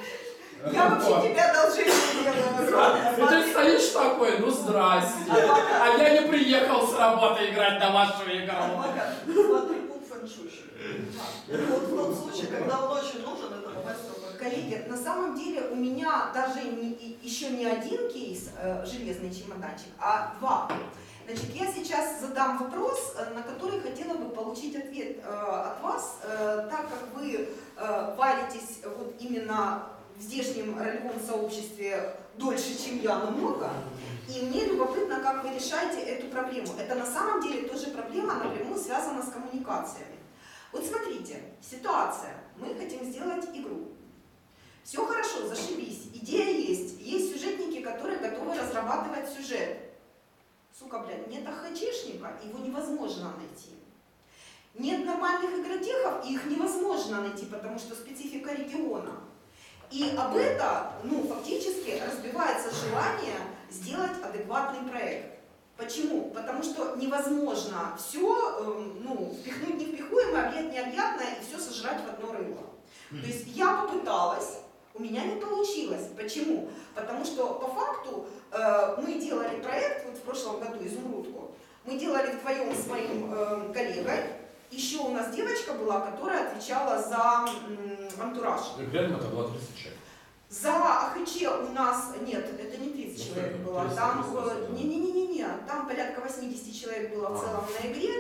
Я вообще тебя одолжение делаю. И ты стоишь такой, ну здрасте. А я не приехал с работы играть на вашу игру. Адвокат, смотри, пункт фэншуй. Вот в тот случай, когда он очень нужен, это мастеру. Коллеги, на самом деле у меня даже еще не один кейс «Железный чемоданчик», а 2. Значит, я сейчас задам вопрос, на который хотела бы получить ответ от вас, так как вы варитесь вот именно в здешнем ролевом сообществе дольше, чем я, намного, и мне любопытно, как вы решаете эту проблему. Это на самом деле тоже проблема напрямую связана с коммуникациями. Вот смотрите, ситуация. Мы хотим сделать игру. Все хорошо, зашибись, идея есть. Есть сюжетники, которые готовы разрабатывать сюжет. Сука, блядь, нет АХЧшника, его невозможно найти. Нет нормальных игротехов, и их невозможно найти, потому что специфика региона. И об это, ну, фактически разбивается желание сделать адекватный проект. Почему? Потому что невозможно все, ну, впихнуть невпихуемое, объять необъятное и все сожрать в одно рыло. То есть я попыталась, у меня не получилось. Почему? Потому что по факту мы делали проект, вот в прошлом году «Изумрудку», мы делали вдвоем с моим коллегой. Еще у нас девочка была, которая отвечала за антураж. И при этом это было 30 человек. За АХЧ у нас, нет, это не 30 человек было, там, не-не-не-не, там порядка 80 человек было в целом на игре,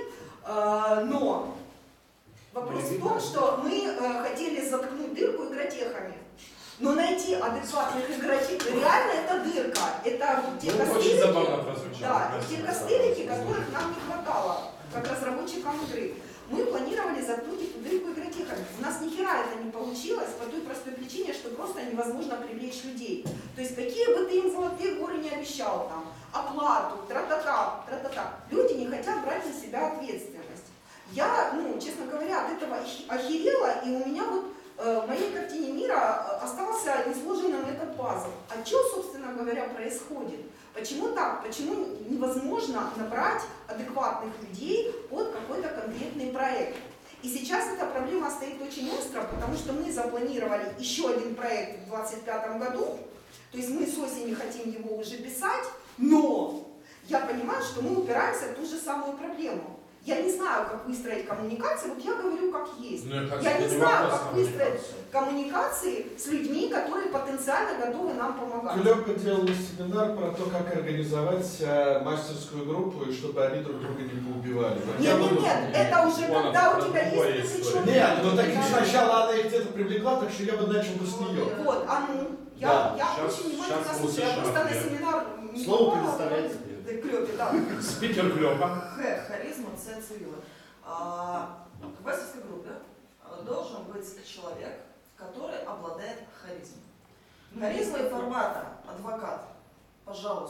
но вопрос в том, что мы хотели заткнуть дырку игротехами. Но найти адекватных игротехов, реально это дырка, это те очень забавно костылики, прозвучало. да, те костылики, которых нам не хватало, как разработчикам игры. Мы планировали заткнуть эту дырку игротехами. У нас ни хера это не получилось по той простой причине, что просто невозможно привлечь людей. То есть какие бы ты им золотые горы не обещал, там, оплату, тра-та-та, люди не хотят брать на себя ответственность. Я, ну, честно говоря, от этого охерела, и у меня вот в моей картине мира остался несложенным этот пазл. А что, собственно говоря, происходит? Почему так? Почему невозможно набрать адекватных людей под какой-то конкретный проект? И сейчас эта проблема стоит очень остро, потому что мы запланировали еще один проект в 2025 году, то есть мы с осени хотим его уже писать, но я понимаю, что мы упираемся в ту же самую проблему. Я не знаю, как выстроить коммуникации, вот я говорю, как есть. Я не знаю, как выстроить коммуникации с людьми, которые потенциально готовы нам помогать. Клёпа делала семинар про то, как организовать мастерскую группу, и чтобы они друг друга не поубивали. Нет, это уже когда у тебя есть привлеченные. Нет, ну так сначала она их где-то привлекла, так что я бы начал бы с нее. Вот, а ну, я очень внимательно слушаю, я просто на семинар не Слово попала, предоставляется. Да, Клёпе, да. Спикер Клёпа. Х. Харизма, С. Цивила. В мастерской группе должен быть человек, который обладает харизмой. Харизмой формата адвокат, пожалуйста.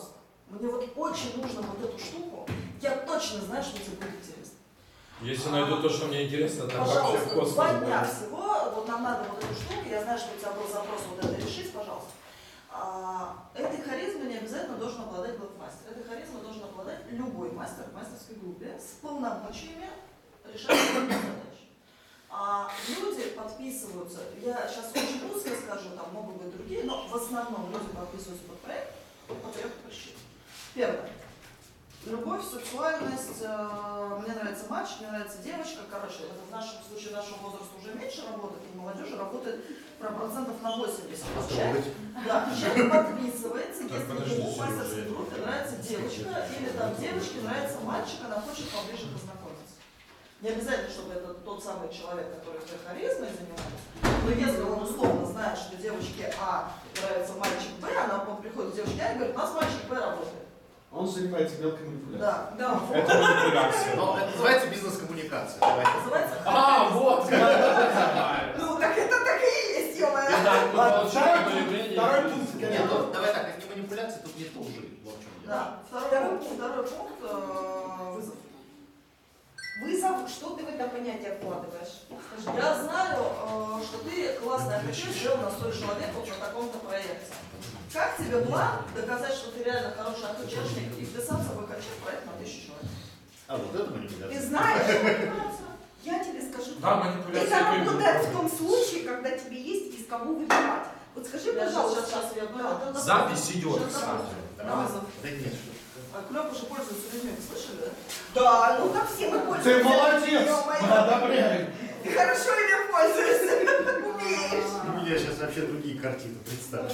Мне вот очень нужно вот эту штуку, я точно знаю, что тебе будет интересно. Если найду то, что мне интересно, там вообще в Пожалуйста, космос 2 дня будет. всего, вот нам надо вот эту штуку, я знаю, что у тебя был запрос вот это решить, пожалуйста. Этой харизмой не обязательно должен обладать главмастер. Этой харизмой должен обладать любой мастер в мастерской группе с полномочиями решать задачи. Люди подписываются, я сейчас очень узко скажу, там могут быть другие, но в основном люди подписываются под проект по 3 причин. Первое. Любовь, сексуальность, мне нравится мальчик, мне нравится девочка. Короче, это в нашем случае нашего возраста уже меньше работает, и молодежи работает процентов на 80. Да, человек подписывается, если ему в мастерской группе нравится девочка, или там девочке нравится мальчик, она хочет поближе познакомиться. Не обязательно, чтобы это тот самый человек, который харизмой занимается, но если он условно знает, что девочке А нравится мальчик Б, он приходит к девочке А и говорит, у нас мальчик Б работает. Он занимается мелкой манипуляцией. Да. Это манипуляция. Но это называется бизнес-коммуникация. Давайте. Называется Вот! Ну, так это так и есть, ё-моё. Итак, мы получаем Второй удовлетворение. пункт. Нет, ну, давай так, это не манипуляция, тут не то уже. Вот в чем дело. Да. Второй пункт вызов. Вызов, что ты в это понятие вкладываешь? Скажи. Я знаю, что ты классный охотник, сделал на 100 человек вот на таком-то проекте. Как тебе план доказать, что ты реально хороший охотничник и вписаться в проект на 1000 человек? А вот это Ты манипуляция. знаешь, я тебе скажу, Да, манипуляция это это работает в именно. том случае, когда тебе есть из кого выбирать. Вот скажи, пожалуйста, Сейчас я да. Запись идет, кстати. На вызов. Да нет, что. Клёп уже пользуется людьми, вы слышали, да? Да, ну так все мы пользуемся. Ты молодец! Ё-моё. Мы одобряем. Ты хорошо ими пользуешься, умеешь. У меня сейчас вообще другие картины, представь.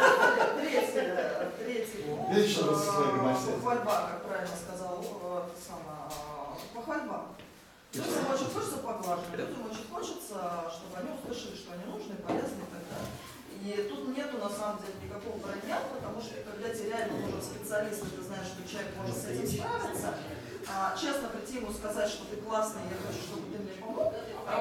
Третий пункт. Вечно со своей гомосексуальностью. Похвальба, как правильно сказал похвальба. Людям очень хочется поглаживать, людям очень хочется, чтобы они услышали, что они нужны, полезны и так далее. И тут нету на самом деле никакого вранья, потому что когда тебе реально нужен специалист, и ты знаешь, что человек может с этим справиться, честно прийти ему сказать, что ты классный, я хочу, чтобы ты мне помог,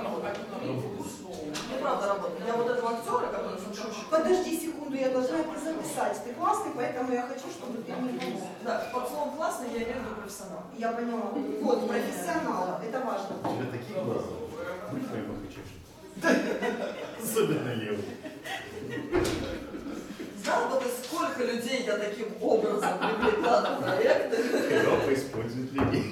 неправда работает. Я вот этого актера, который фэншуйщик. Подожди секунду, я должна это записать. Ты классный, поэтому я хочу, чтобы ты мне помог. Да, под словом классный я имею в виду профессионал. Я поняла. Вот, профессионал, это важно. У тебя такие глаза. Будь моим охотничком. Особенно левый. Знал бы ты, сколько людей я таким образом привлекла на проекты? Европа использует людей.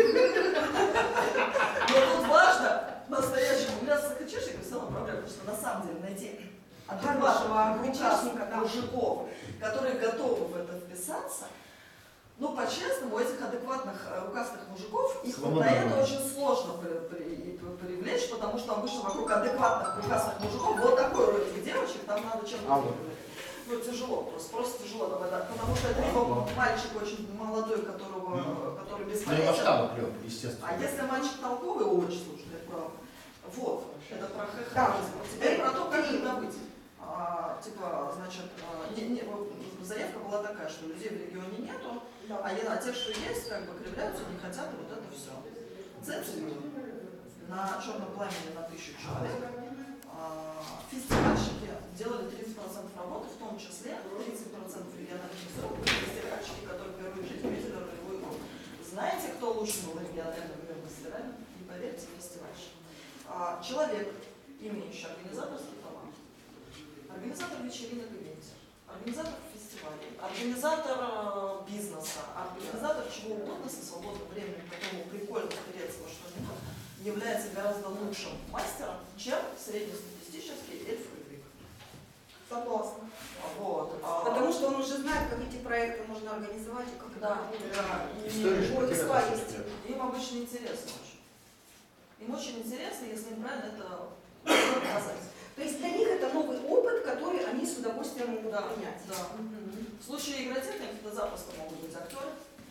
Но тут важно, настоящему, у меня с охотничником все равно проблема, потому что на самом деле найти Хорошего адекватных, охотничника, да. мужиков, которые готовы в это вписаться, ну, по-честному, этих адекватных рукастых мужиков, их вот на это очень сложно привлечь, потому что обычно вокруг адекватных рукастых мужиков вот такой ролик девочек, там надо чем-то привлечь. Ну, тяжело, просто тяжело там это, потому что это либо мальчик очень молодой, который Ну и бесполезен, масштабы клёв, естественно. а если мальчик толковый, очень слушай, это правда. Вот, это про Да. харизму. Теперь про то, как их добыть. Значит, заявка была такая, что людей в регионе нету, Да. а те, что есть, как бы кривляются, не хотят, и вот это все. Цепь на черном пламени на 1000 человек. Фестивальщики делали 30% работы, в том числе 30% региональных мастеров были фестивальщики, которые впервые в жизни видели ролевую игру. Знаете, кто лучше был региональными мастерами? Не поверьте, фестивальщик. Человек, имеющий организаторский талант, организатор вечеринок и ивентов, организатор фестивалей, организатор бизнеса, организатор чего угодно со свободным временем, которому прикольно втереться во что-нибудь, является гораздо лучшим мастером, чем среднестатистический эльф и грек. Согласна. Вот. Потому что он уже знает, как эти проекты можно организовать и как Да, это да. История, Ой, что свадьбы. Им обычно интересно очень. Им очень интересно, если им правильно это показать. То есть для них это новый опыт, который они с удовольствием могут Да, принять. да. В случае игротехники это запросто могут быть актеры,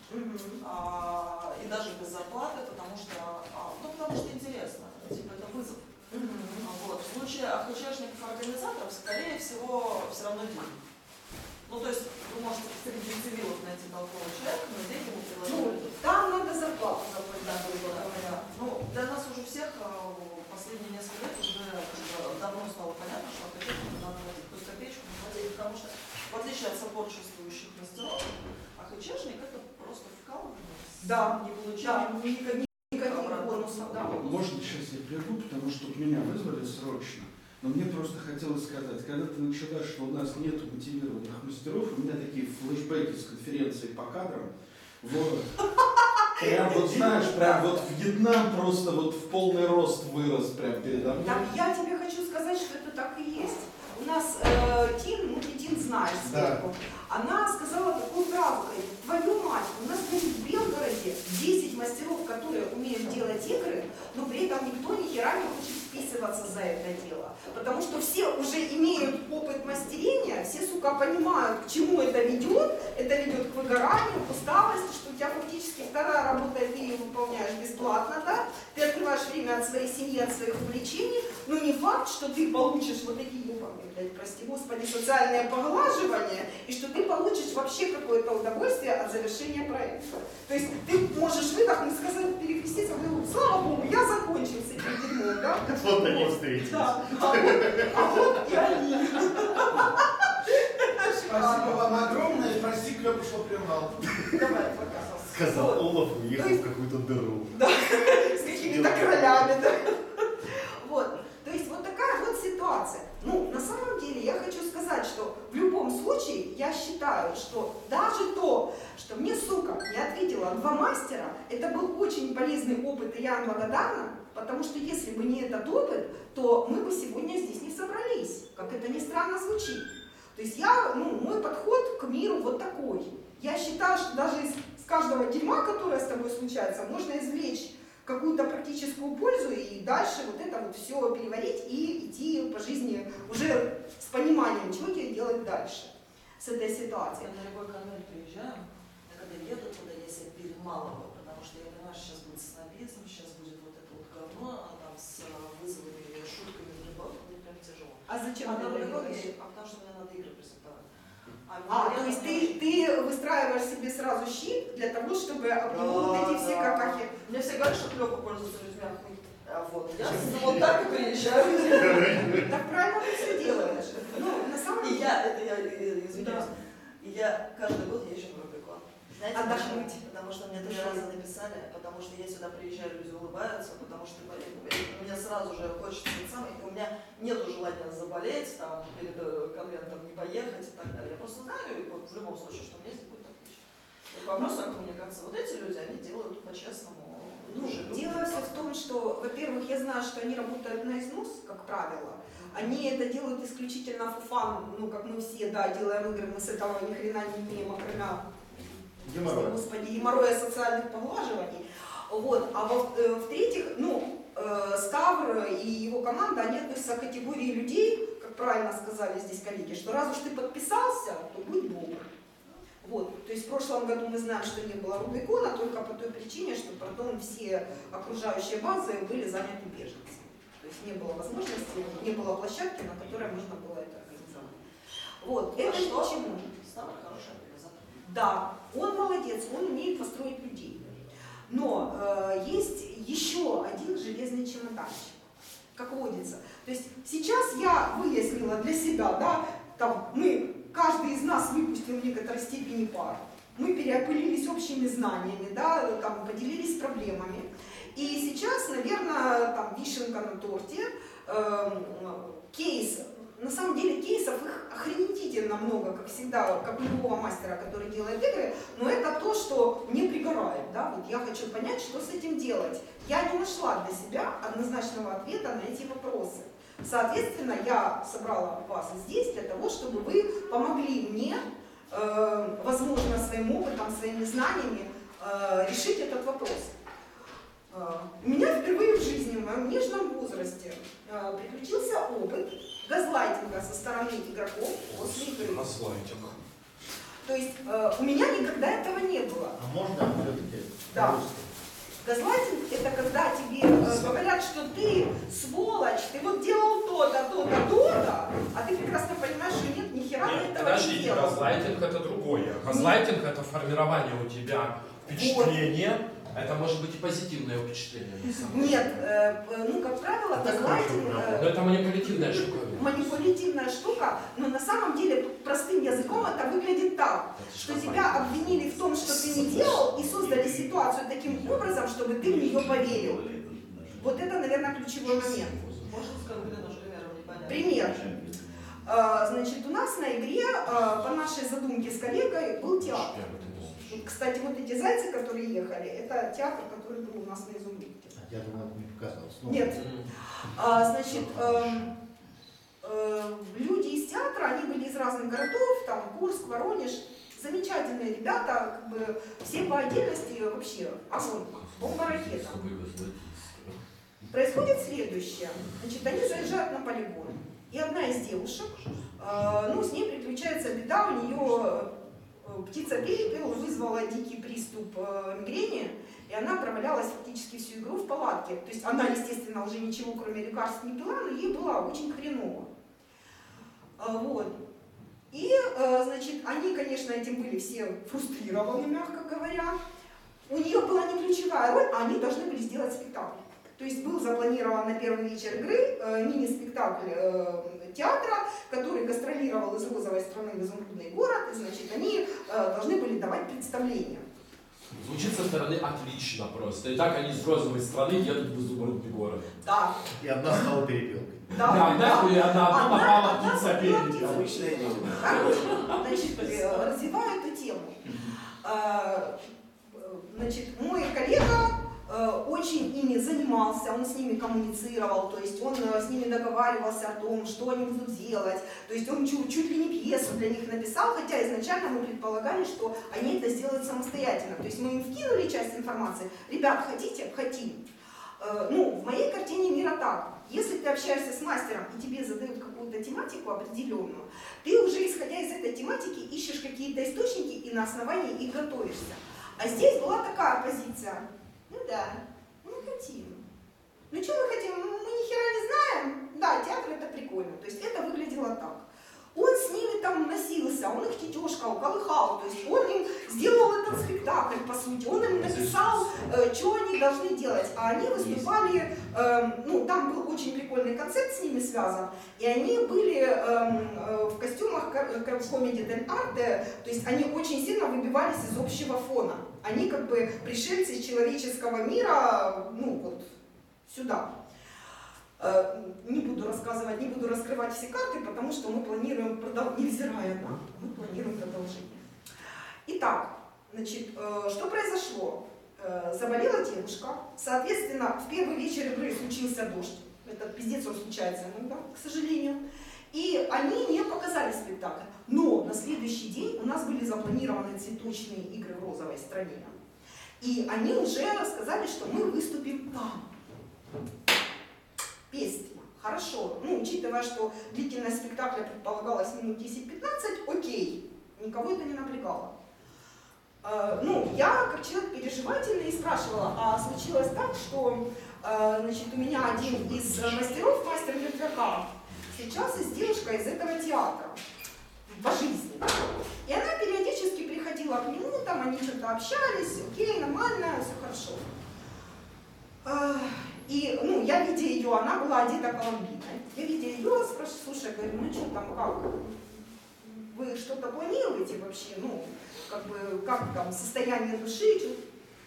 и даже без зарплаты, потому что интересно, типа это вызов. Вот. В случае охотничников-организаторов, скорее всего, все равно деньги. Ну, то есть вы можете среди цивилов найти толкового человека, но деньги ему предложили. Ну, там надо зарплату заплатить. Да, грубо говоря. Ну, для нас уже всех последние несколько лет уже давно стало понятно, что копеечку надо платить. То есть копеечку не платить, потому что в отличие от соборчествующих мастеров, АХЧ Да, не получили да, никаких никаких бонусов, да. Можно сейчас я прерву, потому что меня вызвали срочно. Но мне просто хотелось сказать, когда ты начала, что у нас нет мотивированных мастеров, у меня такие флешбеки с конференции по кадрам. Вот. Прям вот знаешь, прям вот Вьетнам просто вот в полный рост вырос прям передо мной. Так, я тебе хочу сказать, что это так и есть. У нас Тин, ну ты Тин знаешь сверху, она сказала такую правду, говорит, твою мать, у нас в Белгороде 10 мастеров, которые умеют делать игры, но при этом никто ни хера не хочет вписываться за это дело. Потому что все уже имеют опыт мастерения, все, сука, понимают, к чему это ведет к выгоранию, к усталости, что у тебя фактически вторая работа, ты ее выполняешь бесплатно, да? Ты открываешь время от своей семьи, от своих увлечений, но не факт, что ты получишь вот такие, прости господи, социальное поглаживание, и что ты получишь вообще какое-то удовольствие от завершения проекта. То есть ты можешь выдохнуть, сказать, перекреститься, говорю, слава богу, я закончил с этим дерьмом, да? Вот они встретились. Да, а вот и они. Спасибо вам огромное, прости, Клёпа, что прервал. Давай, пока. Сказал Вот. Олаф, уехал в какую-то дыру. Да, с какими-то королями, да. Вот, то есть вот такая вот ситуация. Ну, на самом деле, я хочу сказать, что в любом случае, я считаю, что даже то, что мне, сука, не ответила 2 мастера, это был очень полезный опыт, и я им благодарна, потому что если бы не этот опыт, то мы бы сегодня здесь не собрались, как это ни странно звучит. То есть мой подход к миру вот такой. Я считаю, что даже из каждого дерьма, которое с тобой случается, можно извлечь какую-то практическую пользу и дальше вот это вот все переварить и идти по жизни уже с пониманием, чего тебе делать дальше с этой ситуацией. Я на любой конвент приезжаю, я когда еду туда, я себя перемалываю, потому что я понимаю, что сейчас будет снобизм, сейчас будет вот это вот говно, а там с вызовами и шутками в любовь, мне прям тяжело. А зачем ты это делаешь? Потому что мне надо игры презентовать. То есть ты выстраиваешь себе сразу щит для того, чтобы объявить эти все какахи. Мне все говорят, что Клёпа пользуется людьми. Вот, я вот так и приезжаю. Так правильно ты все делаешь. Ну, на самом деле... Извиняюсь, и я каждый год езжу в Рубикон. Знаете, отдохнуть. Потому что мне 3 раза написали, потому что я сюда приезжаю, люди улыбаются, потому что мне сразу же хочется у меня нет желания заболеть, там, перед конвентом не поехать и так далее. Я просто знаю, и вот в любом случае, что мне здесь будет отлично. Вопрос о коммуникации. Вот эти люди, они делают по-честному. Дело все в том, что, во-первых, я знаю, что они работают на износ, как правило. Они это делают исключительно for fun, ну, как мы все, да, делаем игры, мы с этого ни хрена не имеем, окромя, господи, геморроя социальных поглаживаний. Вот. А в-третьих, Ставр и его команда, они относятся к категории людей, как правильно сказали здесь коллеги, что раз уж ты подписался, то будь добр. Вот. То есть в прошлом году мы знаем, что не было Рубикона только по той причине, что потом все окружающие базы были заняты беженцами. То есть не было возможности, не было площадки, на которой можно было это организовать. Вот. Это что? почему? Ставр хороший организатор. Да, он молодец, он умеет построить людей. Но есть еще один железный чемоданчик, как водится. То есть сейчас я выяснила для себя, да, там каждый из нас выпустил в некоторой степени пар. Мы переопылились общими знаниями, да, там, поделились проблемами. И сейчас, наверное, там вишенка на торте, кейс. На самом деле кейсов их охренительно много, как всегда, как у любого мастера, который делает игры, но это то, что мне пригорает, да, вот я хочу понять, что с этим делать. Я не нашла для себя однозначного ответа на эти вопросы. Соответственно, я собрала вас здесь для того, чтобы вы помогли мне, возможно, своим опытом, своими знаниями решить этот вопрос. У меня впервые в жизни, в моем нежном возрасте, приключился опыт газлайтинга со стороны игроков после игры. Газлайтинг. То есть у меня никогда этого не было. А можно все-таки? Да. Газлайтинг — это когда тебе говорят, что ты сволочь, ты вот делал то-то, то-то, то-то, а ты прекрасно понимаешь, что нет, ни хера Нет, этого не подождите, делал. газлайтинг это другое. Газлайтинг это формирование у тебя впечатления Это может быть и позитивное впечатление. на самом деле. Нет, ну, как правило, газлайтинг, Но это манипулятивная штука. манипулятивная штука, но на самом деле простым языком это выглядит так, что тебя обвинили в том, что ты не делал, и создали ситуацию таким образом, чтобы ты в нее поверил. Вот это, наверное, ключевой момент. Можно с конкретным примером непонятно? Пример. Значит, у нас на игре по нашей задумке с коллегой был театр. Кстати, вот эти зайцы, которые ехали, это театр, который был у нас на Изумруде. Я думал, это не показалось. Нет. Значит, люди из театра, они были из разных городов, там Курск, Воронеж. Замечательные ребята, как бы все по отдельности вообще. Бомба-ракета. Происходит следующее. Значит, они заезжают на полигон. И одна из девушек, ну, с ней приключается беда, у нее птица перепел вызвала дикий приступ мигрени, и она провалялась фактически всю игру в палатке. То есть она, естественно, уже ничего кроме лекарств не пила, но ей было очень хреново. Вот. И, значит, они, конечно, этим были все фрустрированы, мягко говоря. У нее была не ключевая роль, а они должны были сделать спектакль. То есть был запланирован на первый вечер игры мини-спектакль театра, который гастролировал из розовой страны в изумрудный город, и, значит, они должны были давать представление. Звучит со стороны отлично просто. И так они с розовой страны едут в изумрудный город. Да. И одна стала перепелкой. Да, и одна попала птица перепел. Обычное дело. Значит, развиваю эту тему. Значит, мой коллега очень ими занимался, он с ними коммуницировал, то есть он с ними договаривался о том, что они будут делать, то есть он чуть ли не пьесу для них написал, хотя изначально мы предполагали, что они это сделают самостоятельно, то есть мы им вкинули часть информации, ребят, хотите? Хотим. Ну, в моей картине мира так, если ты общаешься с мастером и тебе задают какую-то тематику определенную, ты уже исходя из этой тематики ищешь какие-то источники и на основании их готовишься. А здесь была такая позиция. Ну да, мы хотим. Ну что мы хотим? Мы ни хера не знаем. Да, театр это прикольно. То есть это выглядело так. Он с ними там носился, он их тетешкал, колыхал. То есть он им сделал этот спектакль, по сути. Он им написал, что они должны делать. А они выступали, ну там был очень прикольный концерт с ними связан. И они были в костюмах комедии дель арте. То есть они очень сильно выбивались из общего фона. Они как бы пришельцы из человеческого мира, ну вот, сюда. Не буду рассказывать, не буду раскрывать все карты, потому что мы планируем, невзирая на, мы планируем продолжение. Итак, значит, что произошло? Заболела девушка, соответственно, в первый вечер игры случился дождь. Это пиздец, он случается иногда, к сожалению. И они не показали спектакль. Но на следующий день у нас были запланированы цветочные игры в розовой стране. И они уже сказали, что мы выступим там. Песня. Хорошо. Ну, учитывая, что длительность спектакля предполагалась минут 10-15, окей. Никого это не напрягало. Ну, я как человек переживательный спрашивала, а случилось так, что значит, у меня один из мастеров, мастер мертвяка, встречался с девушкой из этого театра по жизни. И она периодически приходила к нему, там они что-то общались, окей, нормально, все хорошо. И, ну, я, видя ее, она была одета коломбиной. Я, видя ее, спрашиваю, слушай, говорю, ну что там, как? Вы что-то планируете вообще? Ну, как бы, как там, состояние души? Что?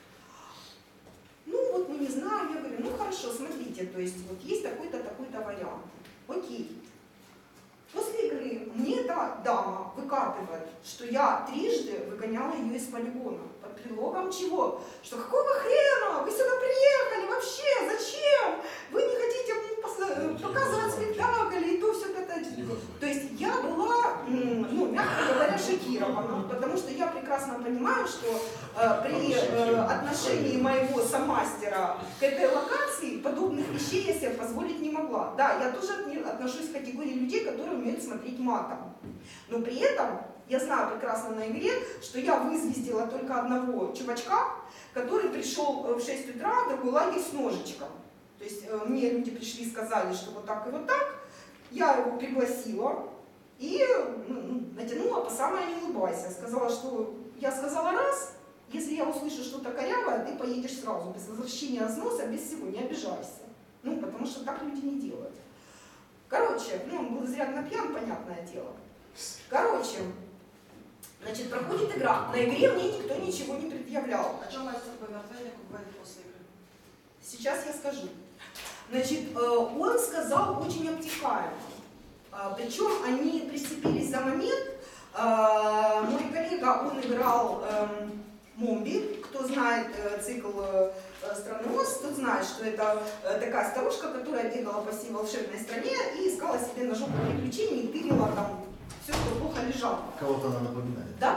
Ну, вот мы не знаем. Я говорю, ну, хорошо, смотрите, то есть, вот есть такой-то, такой-то вариант. Окей. После игры мне эта дама выкатывает, что я трижды выгоняла ее из полигона. Под предлогом чего? Что какого хрена? Вы сюда приехали вообще? Зачем? Вы не хотите показывать спектакль и то все это. То есть я была, ну, мягко говоря, шокирована, потому что я прекрасно понимаю, что при отношении моего самастера к этой локации подобных вещей я себе позволить не могла. Да, я тоже отношусь к категории людей, которые умеют смотреть матом. Но при этом я знаю прекрасно на игре, что я вызвездила только одного чувачка, который пришел в 6 утра в другой лагерь с ножичком. То есть мне люди пришли и сказали, что вот так и вот так. Я его пригласила и натянула по самое не улыбайся. Сказала, что я сказала раз, если я услышу что-то корявое, ты поедешь сразу, без возвращения взноса, без всего, не обижайся. Ну, потому что так люди не делают. Короче, ну, он был изрядно пьян, понятное дело. Короче, значит, проходит игра. На игре мне никто ничего не предъявлял. О чем мастер по мертвеннику говорит после игры? Сейчас я скажу. Значит, он сказал очень обтекаемо. Причем они прицепились за момент. Мой коллега, он играл Момби. Кто знает цикл «Странный мост», тот знает, что это такая старушка, которая бегала по всей волшебной стране и искала себе на жопу приключений и тырила там все, что плохо лежало. Кого-то она напоминает. Да.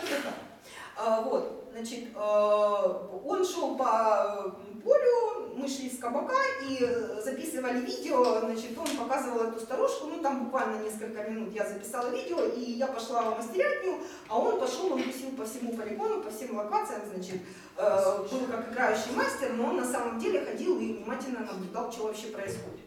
Вот, значит, он шел по полю, мы шли с кабака и записывали видео, значит, он показывал эту старушку, ну там буквально несколько минут я записала видео, и я пошла в мастерятню, а он пошел, он тусил по всему полигону, по всем локациям, значит, был как играющий мастер, но он на самом деле ходил и внимательно наблюдал, что вообще происходит.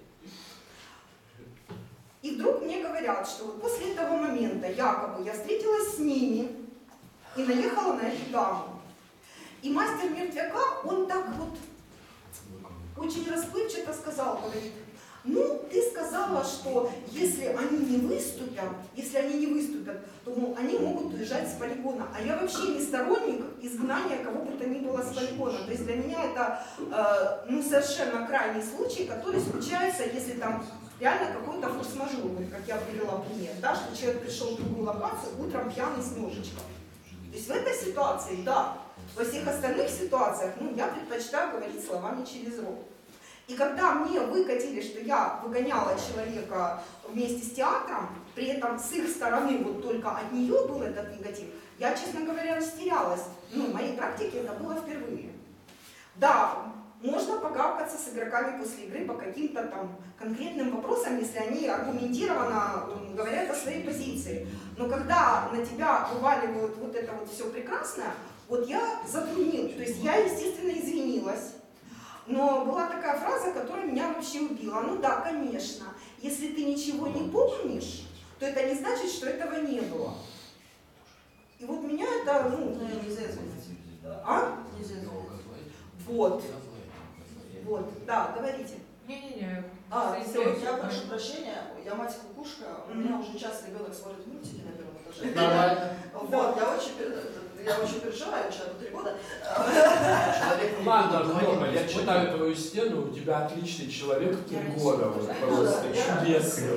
И вдруг мне говорят, что вот после этого момента якобы я встретилась с ними и наехала на эту даму. И мастер мертвяка, он так вот очень расплывчато сказал, говорит, ну, ты сказала, что если они не выступят, то, мол, они могут уезжать с полигона. А я вообще не сторонник изгнания кого бы то ни было с полигона. То есть для меня это ну, совершенно крайний случай, который случается, если там реально какой-то форс-мажор, как я привела пример, да, что человек пришел в другую локацию утром пьяный с ножичком. То есть в этой ситуации, да, во всех остальных ситуациях, ну, я предпочитаю говорить словами через рот. И когда мне выкатили, что я выгоняла человека вместе с театром, при этом с их стороны вот только от нее был этот негатив, я, честно говоря, растерялась. Ну, в моей практике это было впервые. Да, можно погавкаться с игроками после игры по каким-то там конкретным вопросам, если они аргументированно говорят о своей позиции. Но когда на тебя вываливают вот это вот все прекрасное, вот я затруднилась. То есть я, естественно, извинилась. Но была такая фраза, которая меня вообще убила. Ну да, конечно, если ты ничего не помнишь, то это не значит, что этого не было. И вот меня это, ну... Нельзя извиниться. А? Нельзя извиниться. Вот. Вот, да, говорите. Не-не-не. Все, Я прошу прощения, я мать кукушка, у меня уже часто ребенок смотрит мультики на первом этаже. Нормально. Вот, я очень переживаю, человеку 3 года. Ладно, Рома, я читаю твою стену, у тебя отличный человек 3 года, вот просто чудесный.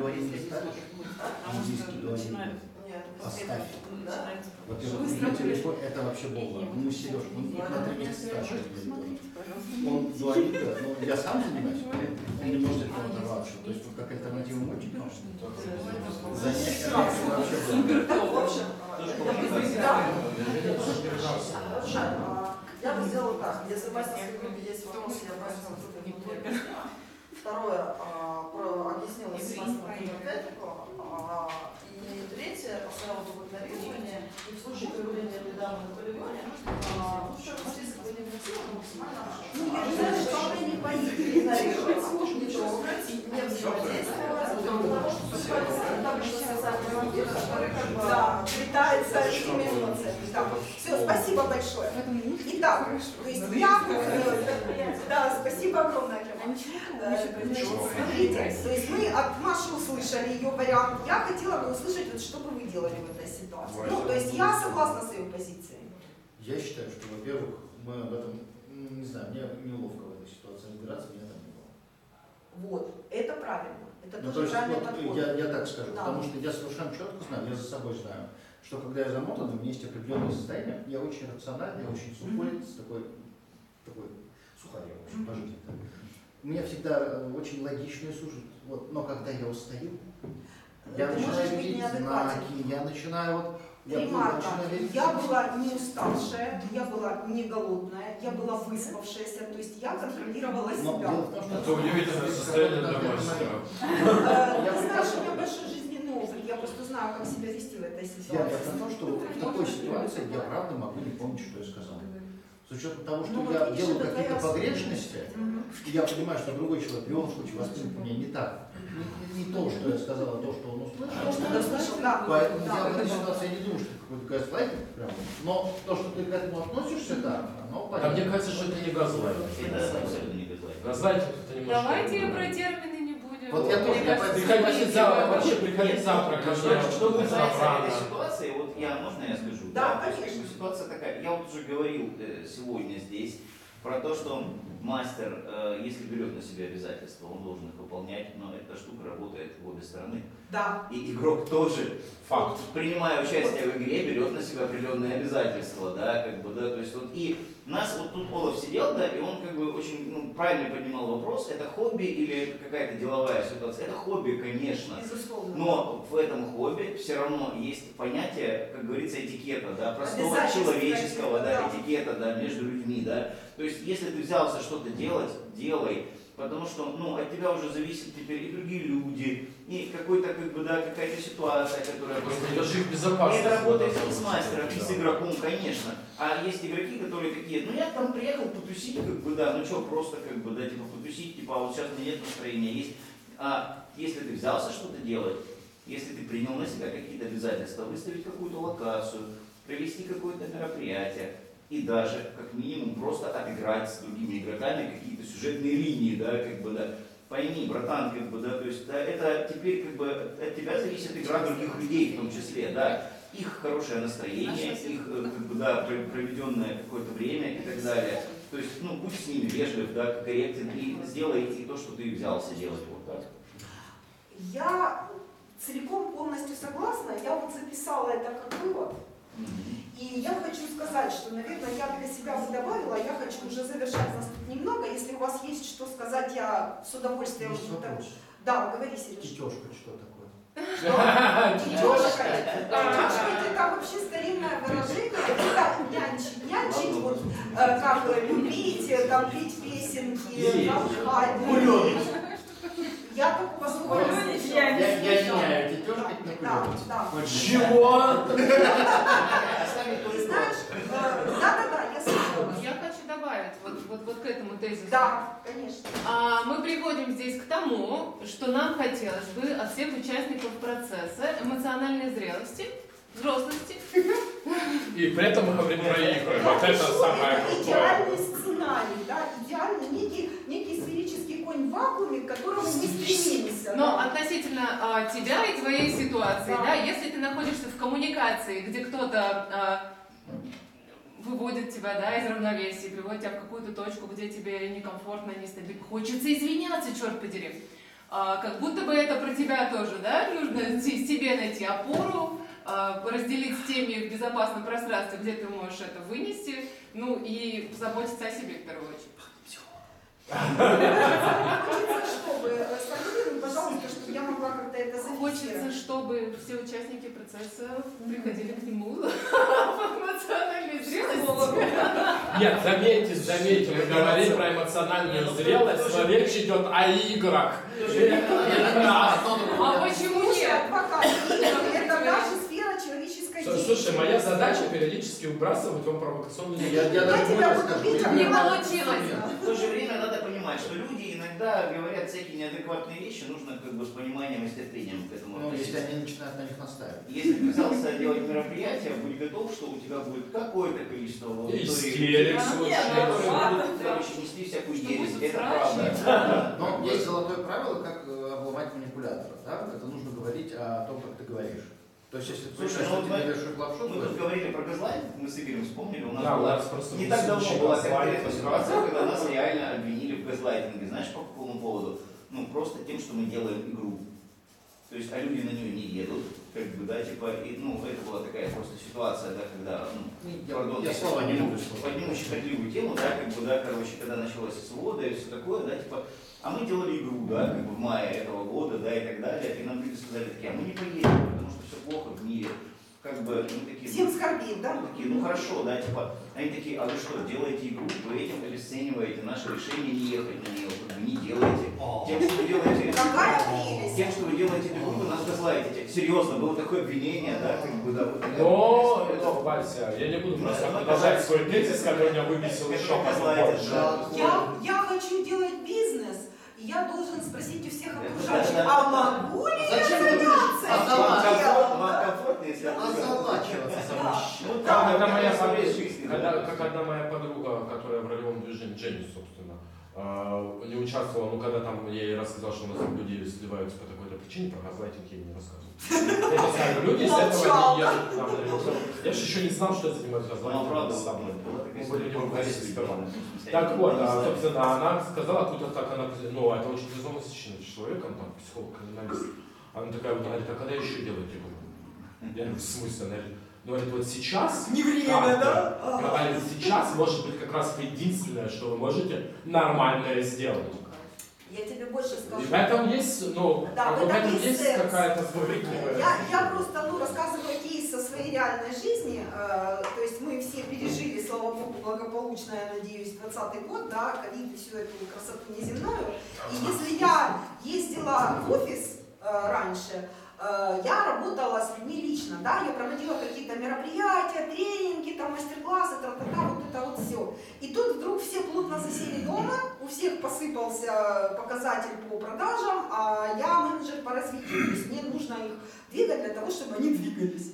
Нет, Оставь. да? Во-первых, на телефон это вообще бомба. Ну, Сереж, он на 3 месяца старше. Он 2 литра, но я сам занимаюсь, он немножко оторвался. То есть, как альтернатива мальчикам. Занятия вообще В общем, я бы сделала так. Если в мастерской группе есть вопросы, я мастерской группе не буду объяснять. Второе, объяснила с мастером Петрику. И третье, поставила бы игнорирование. И в случае появления лидама на полигоне, список вы не вносила, но максимально Ну, я не знаю, что она не поедет. игнорировать, ничего, не взаимодействовать, потому что там еще социальный вампир, который как бы питается этими эмоциями. Да. Все, спасибо большое. Итак, то есть я... Да, спасибо огромное. Смотрите, то есть мы от Маши услышали ее вариант. Я хотела бы услышать, вот, что бы вы делали в этой ситуации. Ну, то есть я согласна с ее позицией. Я считаю, что, во-первых, мы об этом, не знаю, мне неловко в этой ситуации разбираться, меня там не было. Вот, это правильно. Это Ну, то тоже есть, правильный вот, подход. я так скажу, Да. потому что я совершенно четко знаю, я за собой знаю, что когда я замотан, у меня есть определенное состояние, я очень рациональный, я очень сухой, такой сухарь, в общем, по жизни. У меня всегда очень логичный сужит, вот, но когда я устаю, я Ты начинаю можешь быть видеть неадекватен. знаки, я начинаю вот... Ремарка. верить. Я была не уставшая, я была не голодная, я была выспавшаяся, то есть я контролировала Но себя. дело в том, что Это удивительное состояние для мастера. Ты знаешь, у меня большой жизненный опыт, я просто знаю, как себя вести в этой Я ситуации. про то, что в такой ситуации я правда могу не помнить, что я сказал. С учетом того, что Ну, вот я видишь, делаю это какие-то твоя погрешности, Мгм. я понимаю, что другой человек, и он хочет воспринять меня не так. не то, что я сказал, а то, что он услышал. То, что он услышал, да. Поэтому Да, я в этой это ситуации не думаю, что это какой-то газлайтинг прям. Но то, что ты к этому относишься, да, оно А понятно. мне кажется, что это не газлайтинг. Это абсолютно не газлайтинг. Газлайтинг это немножко... Давайте про термины не будем. Вот я тоже, Мне я кажется, Приходите это завтра, не вообще важно. приходите завтра ко мне. Что касается Завтра. этой ситуации, вот можно я скажу? Да, то есть, конечно. ситуация такая, я вот уже говорил сегодня здесь про то, что мастер, если берет на себя обязательства, он должен их выполнять, но эта штука работает в обе стороны. Да. И игрок тоже, Факт. принимая участие в игре, берет на себя определенные обязательства, да, как бы, да, то есть вот, и нас вот тут Олаф сидел, да, и он как бы очень правильно поднимал вопрос, это хобби или какая-то деловая ситуация? Это хобби, конечно. Безусловно. Но в этом хобби все равно есть понятие, как говорится, этикета, да, простого Обязательства человеческого, да, какие-то, да. этикета, да, между людьми, да. То есть, если ты взялся что-то делать, делай, потому что, ну, от тебя уже зависят теперь и другие люди, и какой-то, как бы, да, какая-то ситуация, которая Это же их и безопасность. это работает надо и с мастером, и с да. игроком, конечно. А есть игроки, которые такие, ну я там приехал потусить, как бы, да, ну что, просто как бы, да, типа потусить, типа, а вот сейчас у меня нет настроения, есть. А если ты взялся что-то делать, если ты принял на себя какие-то обязательства, выставить какую-то локацию, провести какое-то мероприятие, и даже, как минимум, просто отыграть с другими игроками какие-то сюжетные линии, да, как бы, да. Пойми, братан, как бы, да, то есть, да, это теперь, как бы, от тебя зависит игра других людей, в том числе, да, их хорошее настроение, их, как бы, да, проведенное какое-то время и так далее. То есть, ну, будь с ними вежлив, да, корректен, и сделай и то, что ты взялся делать, вот так. Я целиком полностью согласна. Я вот записала это как вывод. И я хочу сказать, что, наверное, я для себя бы добавила, я хочу уже завершать нас тут немного. Если у вас есть что сказать, я с удовольствием... Есть вопрос. Да, говори, Сереж. Тетешка, что такое? Тетешка. Тетешка это вообще старинное выражение. Это нянчить, вот, как любить, там петь песенки, напхать. Я такого слова не слышала. Я меняю тетешка на Да, кулёночек. да. Чего? Ты знаешь, да, я слышала. Я хочу добавить вот к этому тезису. Да, конечно. Мы приходим здесь к тому, что нам хотелось бы от всех участников процесса эмоциональной зрелости, взрослости. И при этом мы говорим про игры. Вот это самое крутое. Идеальный сценарий, да, идеальный некий сферический конь в вакууме, к которому мы стремимся. Но да. относительно тебя и твоей ситуации, Да. да, если ты находишься в коммуникации, где кто-то выводит тебя, да, из равновесия, приводит тебя в какую-то точку, где тебе некомфортно, нестабильно, хочется извиняться, черт подери. Как будто бы это про тебя тоже, да, нужно себе найти опору, разделить с теми в безопасном пространстве, где ты можешь это вынести, ну и заботиться о себе в первую очередь. Хочется, чтобы, сформулируй, пожалуйста, чтобы я могла как-то это Хочется, зафиксировать. чтобы все участники процесса приходили к нему в эмоциональной зрелости. Нет, заметьте, мы говорим про эмоциональную зрелость, но речь идет о играх. А почему Слушай, нет? адвокат, это наша сфера человеческой деятельности. Слушай, моя задача периодически выбрасывать вам провокационные Я Я даже тебя больше буду скажу. бить, Я а Не мне получилось. В то же время надо понимать, что люди иногда говорят всякие неадекватные вещи, нужно как бы с пониманием и с терпением к этому Ну, если относиться. они начинают на них настаивать. Если ты взялся делать мероприятие, будь готов, что у тебя будет какое-то количество аудитории, истерик, которые будут, короче, нести всякую Что ересь. будет Это страшно. правда. Но есть золотое правило, как обломать манипулятора. Да? Это нужно говорить о том, как ты говоришь. То есть, если ты Слушай, слушаешь, ну что вот тебе мы- вешают лапшу, Мы тут говорили про газлайтинг, мы с Игорем вспомнили, у нас Да, у была нас просто не так давно случай была газлайтинга. конкретная ситуация, когда нас реально обвинили в газлайтинге. Знаешь, по какому поводу? Ну, просто тем, что мы делаем игру. То есть, а люди на нее не едут, как бы, да, типа, и, ну, это была такая просто ситуация, да, когда, ну, я слова не люблю. подниму щекотливую тему, да, как бы, да, короче, когда началась СВО, да, и все такое, да, типа, а мы делали игру, да, как бы в мае этого года, да, и так далее, и нам люди сказали такие, а мы не поедем, потому что все плохо в мире, как бы, ну, такие, Всем скорбим, да? ну, такие, ну, хорошо, да, типа, они такие, а вы что, делаете игру, вы этим обесцениваете наше решение не ехать на нее, как бы не делаете, тем, что вы делаете, Какая прелесть! тем, что вы делаете игру, вы нас газлайтите, серьезно, было такое обвинение, да, как бы, да, вот такая Но, история. Вася, я не буду просто продолжать свой тезис, который меня вывесил из шока. Газлайтинг, да. Я хочу делать бизнес, и я должен спросить у всех окружающих, а могу ли я Зачем ты заняться Вам этим делом? комфортно, если Озолачиваться за мужчину. Ну, Как одна моя смотреть жизнь. как одна моя подруга, которая в ролевом движении, Дженни, собственно, не участвовала, но когда там я ей рассказал, что у нас люди сливаются по такой-то причине, про газлайтинг я ей не рассказывал. Я не знаю, люди из этого не едут нам на революцию. Я же еще не знал, что я занимаюсь газлайтингом с собой. Мы были не в Так вот, собственно, она сказала, какую-то так, она, ну, это очень весомосвященный человек, он там психолог, криминалист. Она такая вот говорит, а когда еще делать его? Я говорю, в смысле? Она говорит, ну, говорит, вот сейчас... Не время, да? Говорит, сейчас может быть как раз единственное, что вы можете нормальное сделать. Я тебе больше скажу. И в этом есть, ну, Да, в этом есть сенс. какая-то справедливая... Я просто рассказываю кейс со своей реальной жизни. То есть мы все пережили, слава богу, благополучно, я надеюсь, 2020 год, да, ковид и всю эту красоту неземную. И если я ездила в офис раньше, я работала с людьми лично, да, я проводила какие-то мероприятия, тренинги, там, мастер-классы, тра-та-та, вот это вот все. И тут вдруг все плотно засели дома, у всех посыпался показатель по продажам, а я менеджер по развитию, то есть мне нужно их двигать для того, чтобы они двигались.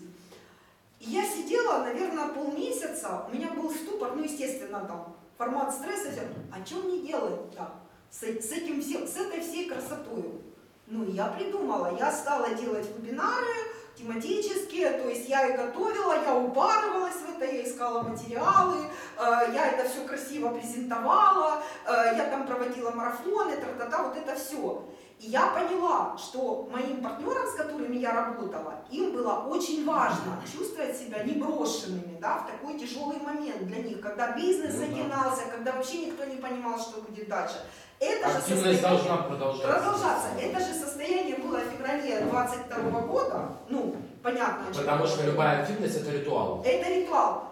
И я сидела, наверное, полмесяца, у меня был ступор, ну, естественно, там, формат стресса, а что мне делать-то с этим всем, с этой всей красотой? Ну, я придумала, я стала делать вебинары тематические, то есть я и готовила, я упарывалась в это, я искала материалы, я это все красиво презентовала, я там проводила марафоны, тра-та-та, вот это все. И я поняла, что моим партнерам, с которыми я работала, им было очень важно чувствовать себя неброшенными, да, в такой тяжелый момент для них, когда бизнес загинался, когда вообще никто не понимал, что будет дальше. Это активность должна продолжаться. Это же состояние было в феврале 22 года, ну, понятно. Потому что любая активность – это ритуал. Это ритуал.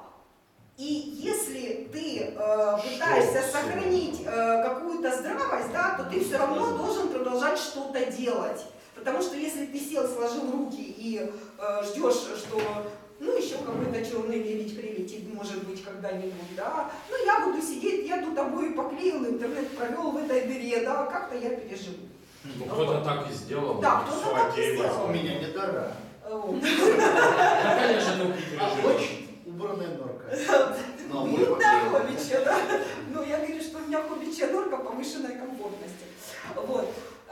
И если ты пытаешься сохранить какую-то здравость, да, то ты все равно должен продолжать что-то делать. Потому что если ты сел, сложил руки и ждешь, что ну еще какой-то черный лебедь прилетит, может быть, когда-нибудь, да, ну я буду сидеть, я тут обои поклеил, интернет провел в этой дыре, да, как-то я переживу. Ну, кто-то так и сделал. Да, кто-то так и сделал. У меня не дыра. Да, конечно, это переживет. Очень убранная норка. Хоббичья, да. Ну, я говорю, что у меня хоббичья норка повышенной комфортности. Вот.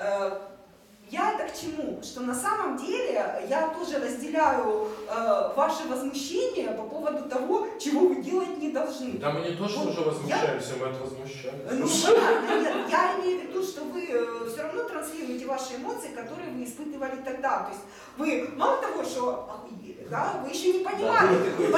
Я это к чему? Что на самом деле я тоже разделяю ваше возмущение по поводу того, чего вы делать не должны. Да, мы не то, что Вот уже возмущаемся, мы от возмущаемся. Ну, понятно, нет, я имею в виду, что вы все равно транслируете ваши эмоции, которые вы испытывали тогда. То есть вы мало того, что охуели, да, вы еще не понимали,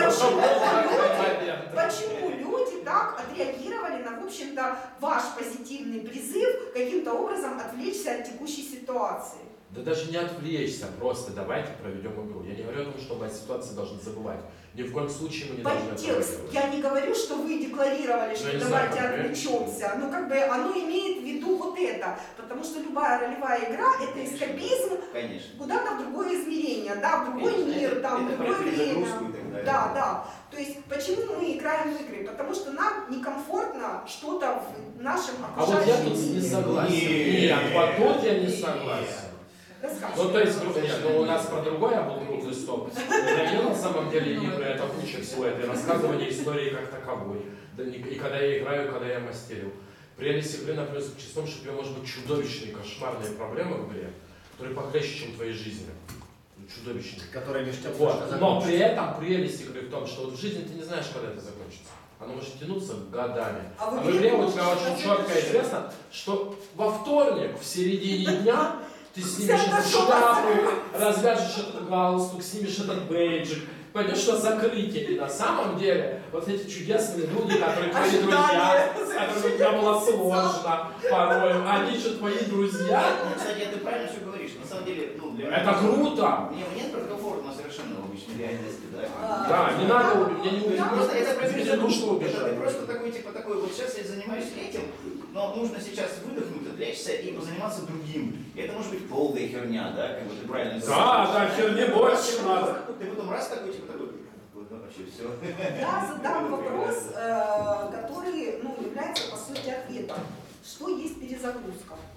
почему люди так отреагировали на, в общем-то, ваш позитивный призыв каким-то образом отвлечься от текущей ситуации. Да даже не отвлечься, просто давайте проведем игру. Я не говорю о том, что мы от ситуации должны забывать. Ни в коем случае мы не должны это Подтекст. делать. Я не говорю, что вы декларировали, что давайте отвлечемся. Ну, как бы оно имеет в виду вот это. Потому что любая ролевая игра – это эскапизм куда-то в другое измерение, да, в другой мир, там, в другое время. Да, да. То есть, почему мы играем в игры? Потому что нам некомфортно что-то в нашем окружающем А вот я тут не согласен. Нет, вот тут я не согласен. Ну, то есть, нет, ну, у нас про другое был круглый стоп. Для меня на самом деле игры это куча всего, это рассказывание истории как таковой. И когда я играю, когда я мастерил. Прелесть игры, например, заключается в том, что у тебя может быть чудовищные, кошмарные проблемы в игре, которые похлеще, чем в твоей жизни. Чудовищные. Которые между тем вот. Но при этом прелесть игры в том, что вот в жизни ты не знаешь, когда это закончится. Оно может тянуться годами. А в игре у тебя очень четко известно, что во вторник в середине дня ты снимешь эту шляпу, развяжешь этот галстук, снимешь этот бейджик, пойдешь на закрытие. И на самом деле вот эти чудесные люди, которые твои друзья, с которыми у тебя было сложно порой, они же твои друзья. Ну, кстати, ты правильно все говоришь. На самом деле, ну, для меня... Это круто! Мне комфортно совершенно в обычной реальности, да? Да, не надо, я не убежден. Просто это ты просто такой, вот сейчас я занимаюсь этим, но нужно сейчас выдохнуть, отвлечься и позаниматься другим. И это может быть полная херня, да, как бы ты правильно говоришь. Да, херни больше надо. Ты потом раз такой, вообще все. Я задам вопрос, который, ну, является по сути ответом. Что есть перезагрузка?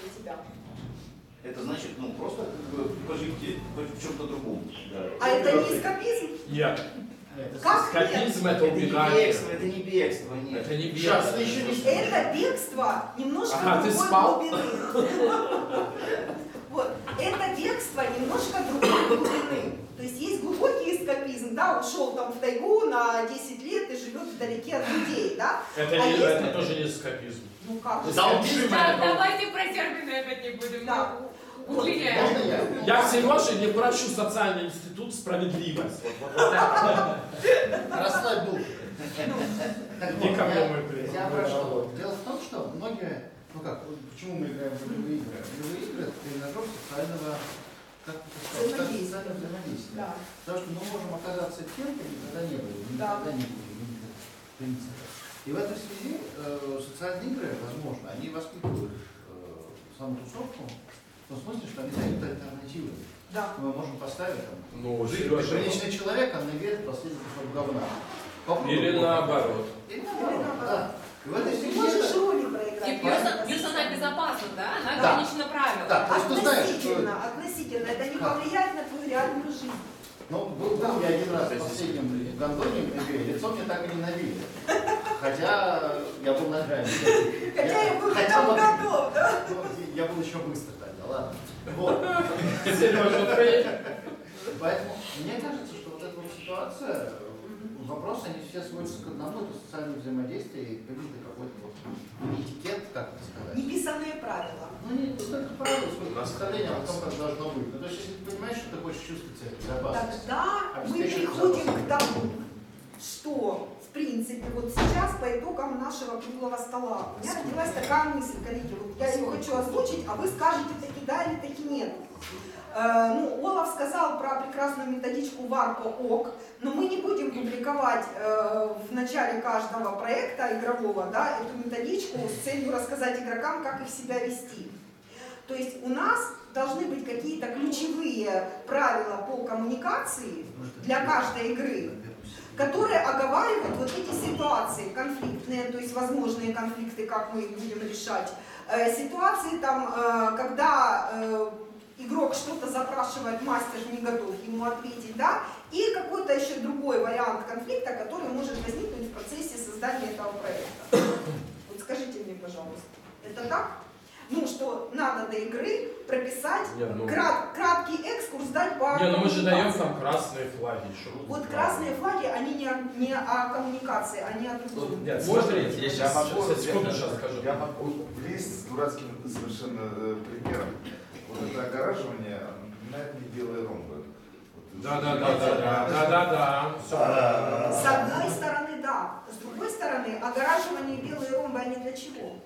для тебя? Это значит, ну, просто как бы поживите в чем-то другом. Да. А это не эскапизм? Нет. Как нет? Эскапизм это Это не убегание. бегство, это не бегство, нет. Это не Сейчас бегство. еще не Это бегство немножко Ага, ты другой спал? глубины. Вот. Это бегство немножко другой глубины. То есть есть глубокий эскапизм, да, ушел там в тайгу на 10 лет и живет вдалеке от людей, да? Это, А не, есть- это тоже не эскапизм. Ну как же? Эскапизм Да, это- давайте про термины опять не будем. Да. Удлиняем. Можно я? Я в Сереже не прощу социальный институт справедливость. Вот так. Расслабь дух. Так вот, Иди ко мне, мой принц. я про что? Дело в том, что многие, ну как, почему мы играем в ролевые игры? Ролевые игры это тренажер социального, как это сказать, социального взаимодействия. Да. Потому что мы можем оказаться тем, кем никогда не были, никогда не были, в принципе. И в этой связи социальные игры, возможно, они воспитывают саму тусовку, в том смысле, что они дают альтернативы. Да. Мы можем поставить там, Ну, жизнь Сережа, приличный человек, а на верит последний кусок говна. или наоборот. Или наоборот, да. И в этой Ты связи можешь это- роли И проиграть. плюс она безопасна, да? Она Да. ограничена правилами. Да, то есть ты знаешь, что... Относительно. Это не Как? повлияет на твою реальную жизнь. Ну, был я один раз в последнем гондоне в игре, лицо мне так и не набили. Хотя я был на грани. Хотя я был хотя там бы- готов, да? Ну, я был еще быстро тогда, ладно. Вот. Сережа, ты... Поэтому мне кажется, что вот эта вот ситуация, вопросы, они все сводятся к одному, это социальное взаимодействие и какой-то вот этикет, как это сказать. Неписанные правила. Ну, не только правила, сколько представления о том, как должно быть. Ну, то есть, если ты понимаешь, что ты хочешь чувствовать себя в безопасности. Тогда мы обеспечить приходим безопасность. к тому, что, в принципе, вот сейчас по итогам нашего круглого стола у меня родилась такая мысль, коллеги, вот я ее хочу озвучить, а вы скажете таки да или таки нет. Ну, Олаф сказал про прекрасную методичку Варпа ОК, но мы не будем публиковать в начале каждого проекта игрового, да, эту методичку с целью рассказать игрокам, как их себя вести. То есть у нас должны быть какие-то ключевые правила по коммуникации для каждой игры, которые оговаривают вот эти ситуации конфликтные, то есть возможные конфликты, как мы их будем решать. Ситуации там, когда игрок что-то запрашивает, мастер не готов ему ответить, да, и какой-то еще другой вариант конфликта, который может возникнуть в процессе создания этого проекта. Вот скажите мне, пожалуйста, это так? Ну, что надо до игры прописать краткий экскурс, дать по Не, ну мы же даем коммуникации. там красные флаги. Что Вот красные флаги, они не о коммуникации, они о другом. Нет, Можно смотрите, я сейчас, могу, секунду сейчас скажу. Я могу влезть с дурацким совершенно примером. Вот это огораживание, напоминает мне белые ромбы. Вот, Да. С одной стороны, да. С другой стороны, огораживание белые ромбы, они для чего?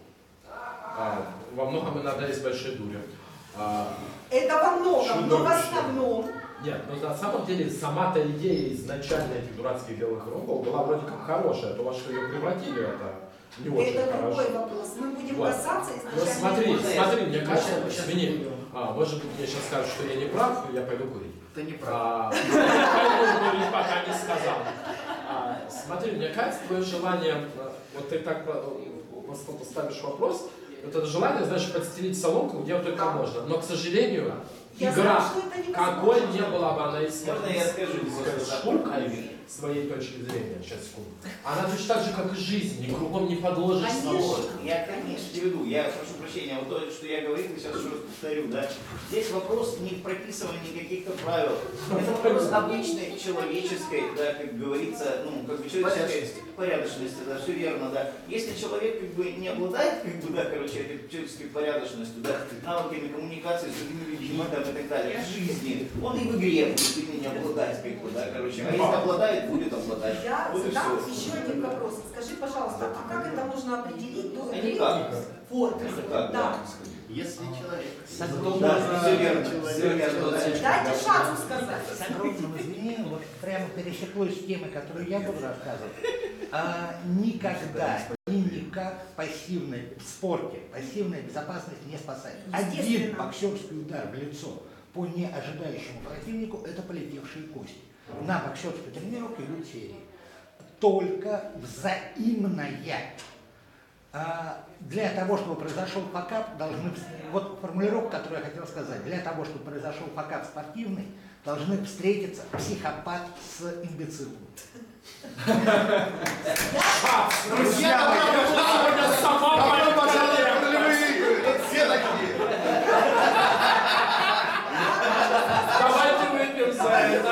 Во многом иногда есть большие дури. Это во многом, но в Чудовище. основном. Нет, но на самом деле сама-то идея изначально этих дурацких белых ромбов была вроде как хорошая, то во что ее превратили, это не очень Это хорошо. другой вопрос. Мы будем Вот. касаться Ну изначально. смотри, мне кажется, Сейчас извини, будем. может быть мне сейчас скажут, что я не прав, я пойду курить. Ты не прав. Пойду курить, пока не сказал. Смотри, мне кажется, твое желание, вот ты так ставишь вопрос, вот это желание, знаешь, подстелить соломку, где только можно. Но, к сожалению, Я игра, знаю, что это невозможно. какой не была бы она из Можно я скажу шкуркой, своей точки зрения, сейчас секунду. Она точно так же, как и жизнь, ни кругом не подложишь соломку. Я, конечно, веду. Я прошу прощения, вот то, что я говорил, сейчас еще раз повторю, да. Здесь вопрос не в прописывании каких-то правил. Это вопрос обычной человеческой, да, как говорится, ну, как бы человеческой порядочности, да, все верно, да. Если человек, как бы, не обладает, как бы, да, короче, этой человеческой порядочностью, да, навыками коммуникации с другими людьми, там, и так далее, в жизни, он и в игре будет не обладать, как бы, да, короче. А если обладает, будет обладать. Я Вот и задам все. еще один вопрос. Скажи, пожалуйста, а как это можно определить до игры? Никак. Вот. Никак, Да. Если человек... Да, все верно, все верно. да. Дайте шансу сказать. С огромным извинением, вот прямо пересеклось с темой, которую я буду рассказывать. Никогда и никак пассивной в спорте, пассивная безопасность не спасает. Один Естественно. боксерский удар в лицо по неожидающему противнику – это полетевшие кости. На боксерской тренировке идут серии. Только взаимная Для того, чтобы произошел факап, должны... Вот формулировка, которую я хотел сказать. Для того, чтобы произошел факап спортивный, должны встретиться психопат с имбецилом. Друзья, сегодня сама Все такие. Давайте выпьем за это.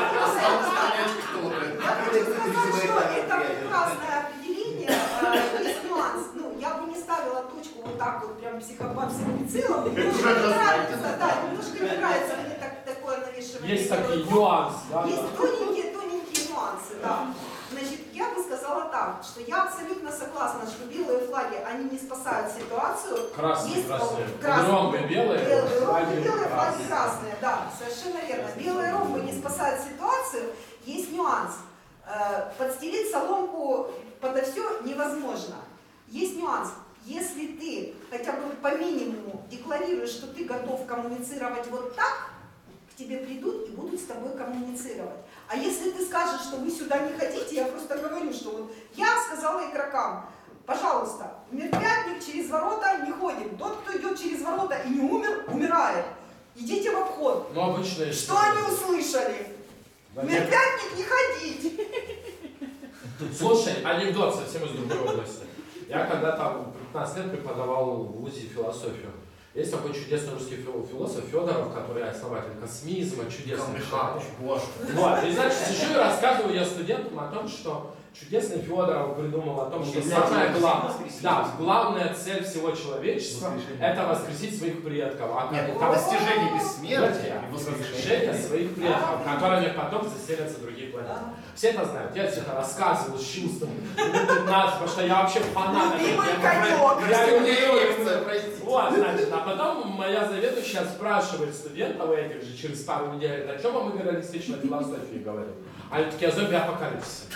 Я хочу сказать, что это прекрасное определение, есть нюанс. Ну, я бы не ставила точку вот так вот, прям психопат с имбецилом. Немножко не нравится, да, немножко не нравится мне такое навешивание. Есть такие нюансы, да? Есть тоненькие нюансы, да. Значит, я бы сказала так, что я абсолютно согласна, что белые флаги, они не спасают ситуацию. Красные, Есть, красные. Ромбы белые, ромбы белые, флаги красные. красные, да, совершенно верно. Белые ромбы не спасают ситуацию, есть нюанс. Подстелить соломку подо все невозможно. Есть нюанс. Если ты хотя бы по минимуму декларируешь, что ты готов коммуницировать вот так, к тебе придут и будут с тобой коммуницировать. А если ты скажешь, что вы сюда не хотите, я просто говорю, что вот я сказала игрокам, пожалуйста, мерпятник через ворота не ходим. Тот, кто идет через ворота и не умер, умирает. Идите в обход. Ну, обычно... Что они услышали? Мерпятник не ходить. Слушай, анекдот совсем из другой области. Я когда-то 15 лет преподавал в ВУЗе философию. Есть такой чудесный русский философ Федоров, который основатель космизма, чудесный Михайлович, боже. Вот, и значит, сижу и рассказываю я студентам о том, что чудесный Федоров придумал о том, что самая главная цель всего человечества – это воскресить своих предков. Достижение бессмертия и воскрешение своих предков, которыми потом заселятся другие планеты. Все это знают. Я все это рассказывал с чувством. 15, потому что я вообще фанат. Я люблю. Вот, значит, а потом моя заведующая спрашивает студентов этих же через пару недель, о чем вам игрористичной философии говорил? Они такие, о зомби-апокалипсисе.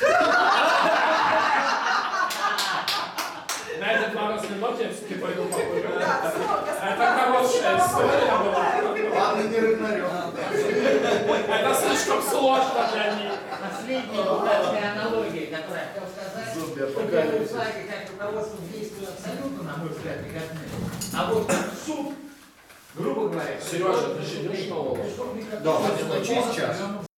На этой парусной ноте я все-таки пойду покурю. Это хорошая история была. Ладно, не рыгнарем. Это слишком сложно для них. Последняя дурацкая аналогия, которую я хотел сказать, что белые флаги как руководство действуют абсолютно, на мой взгляд, негодны. А вот как суд, грубо говоря... Сережа, ты же идешь на улицу? Да, через час.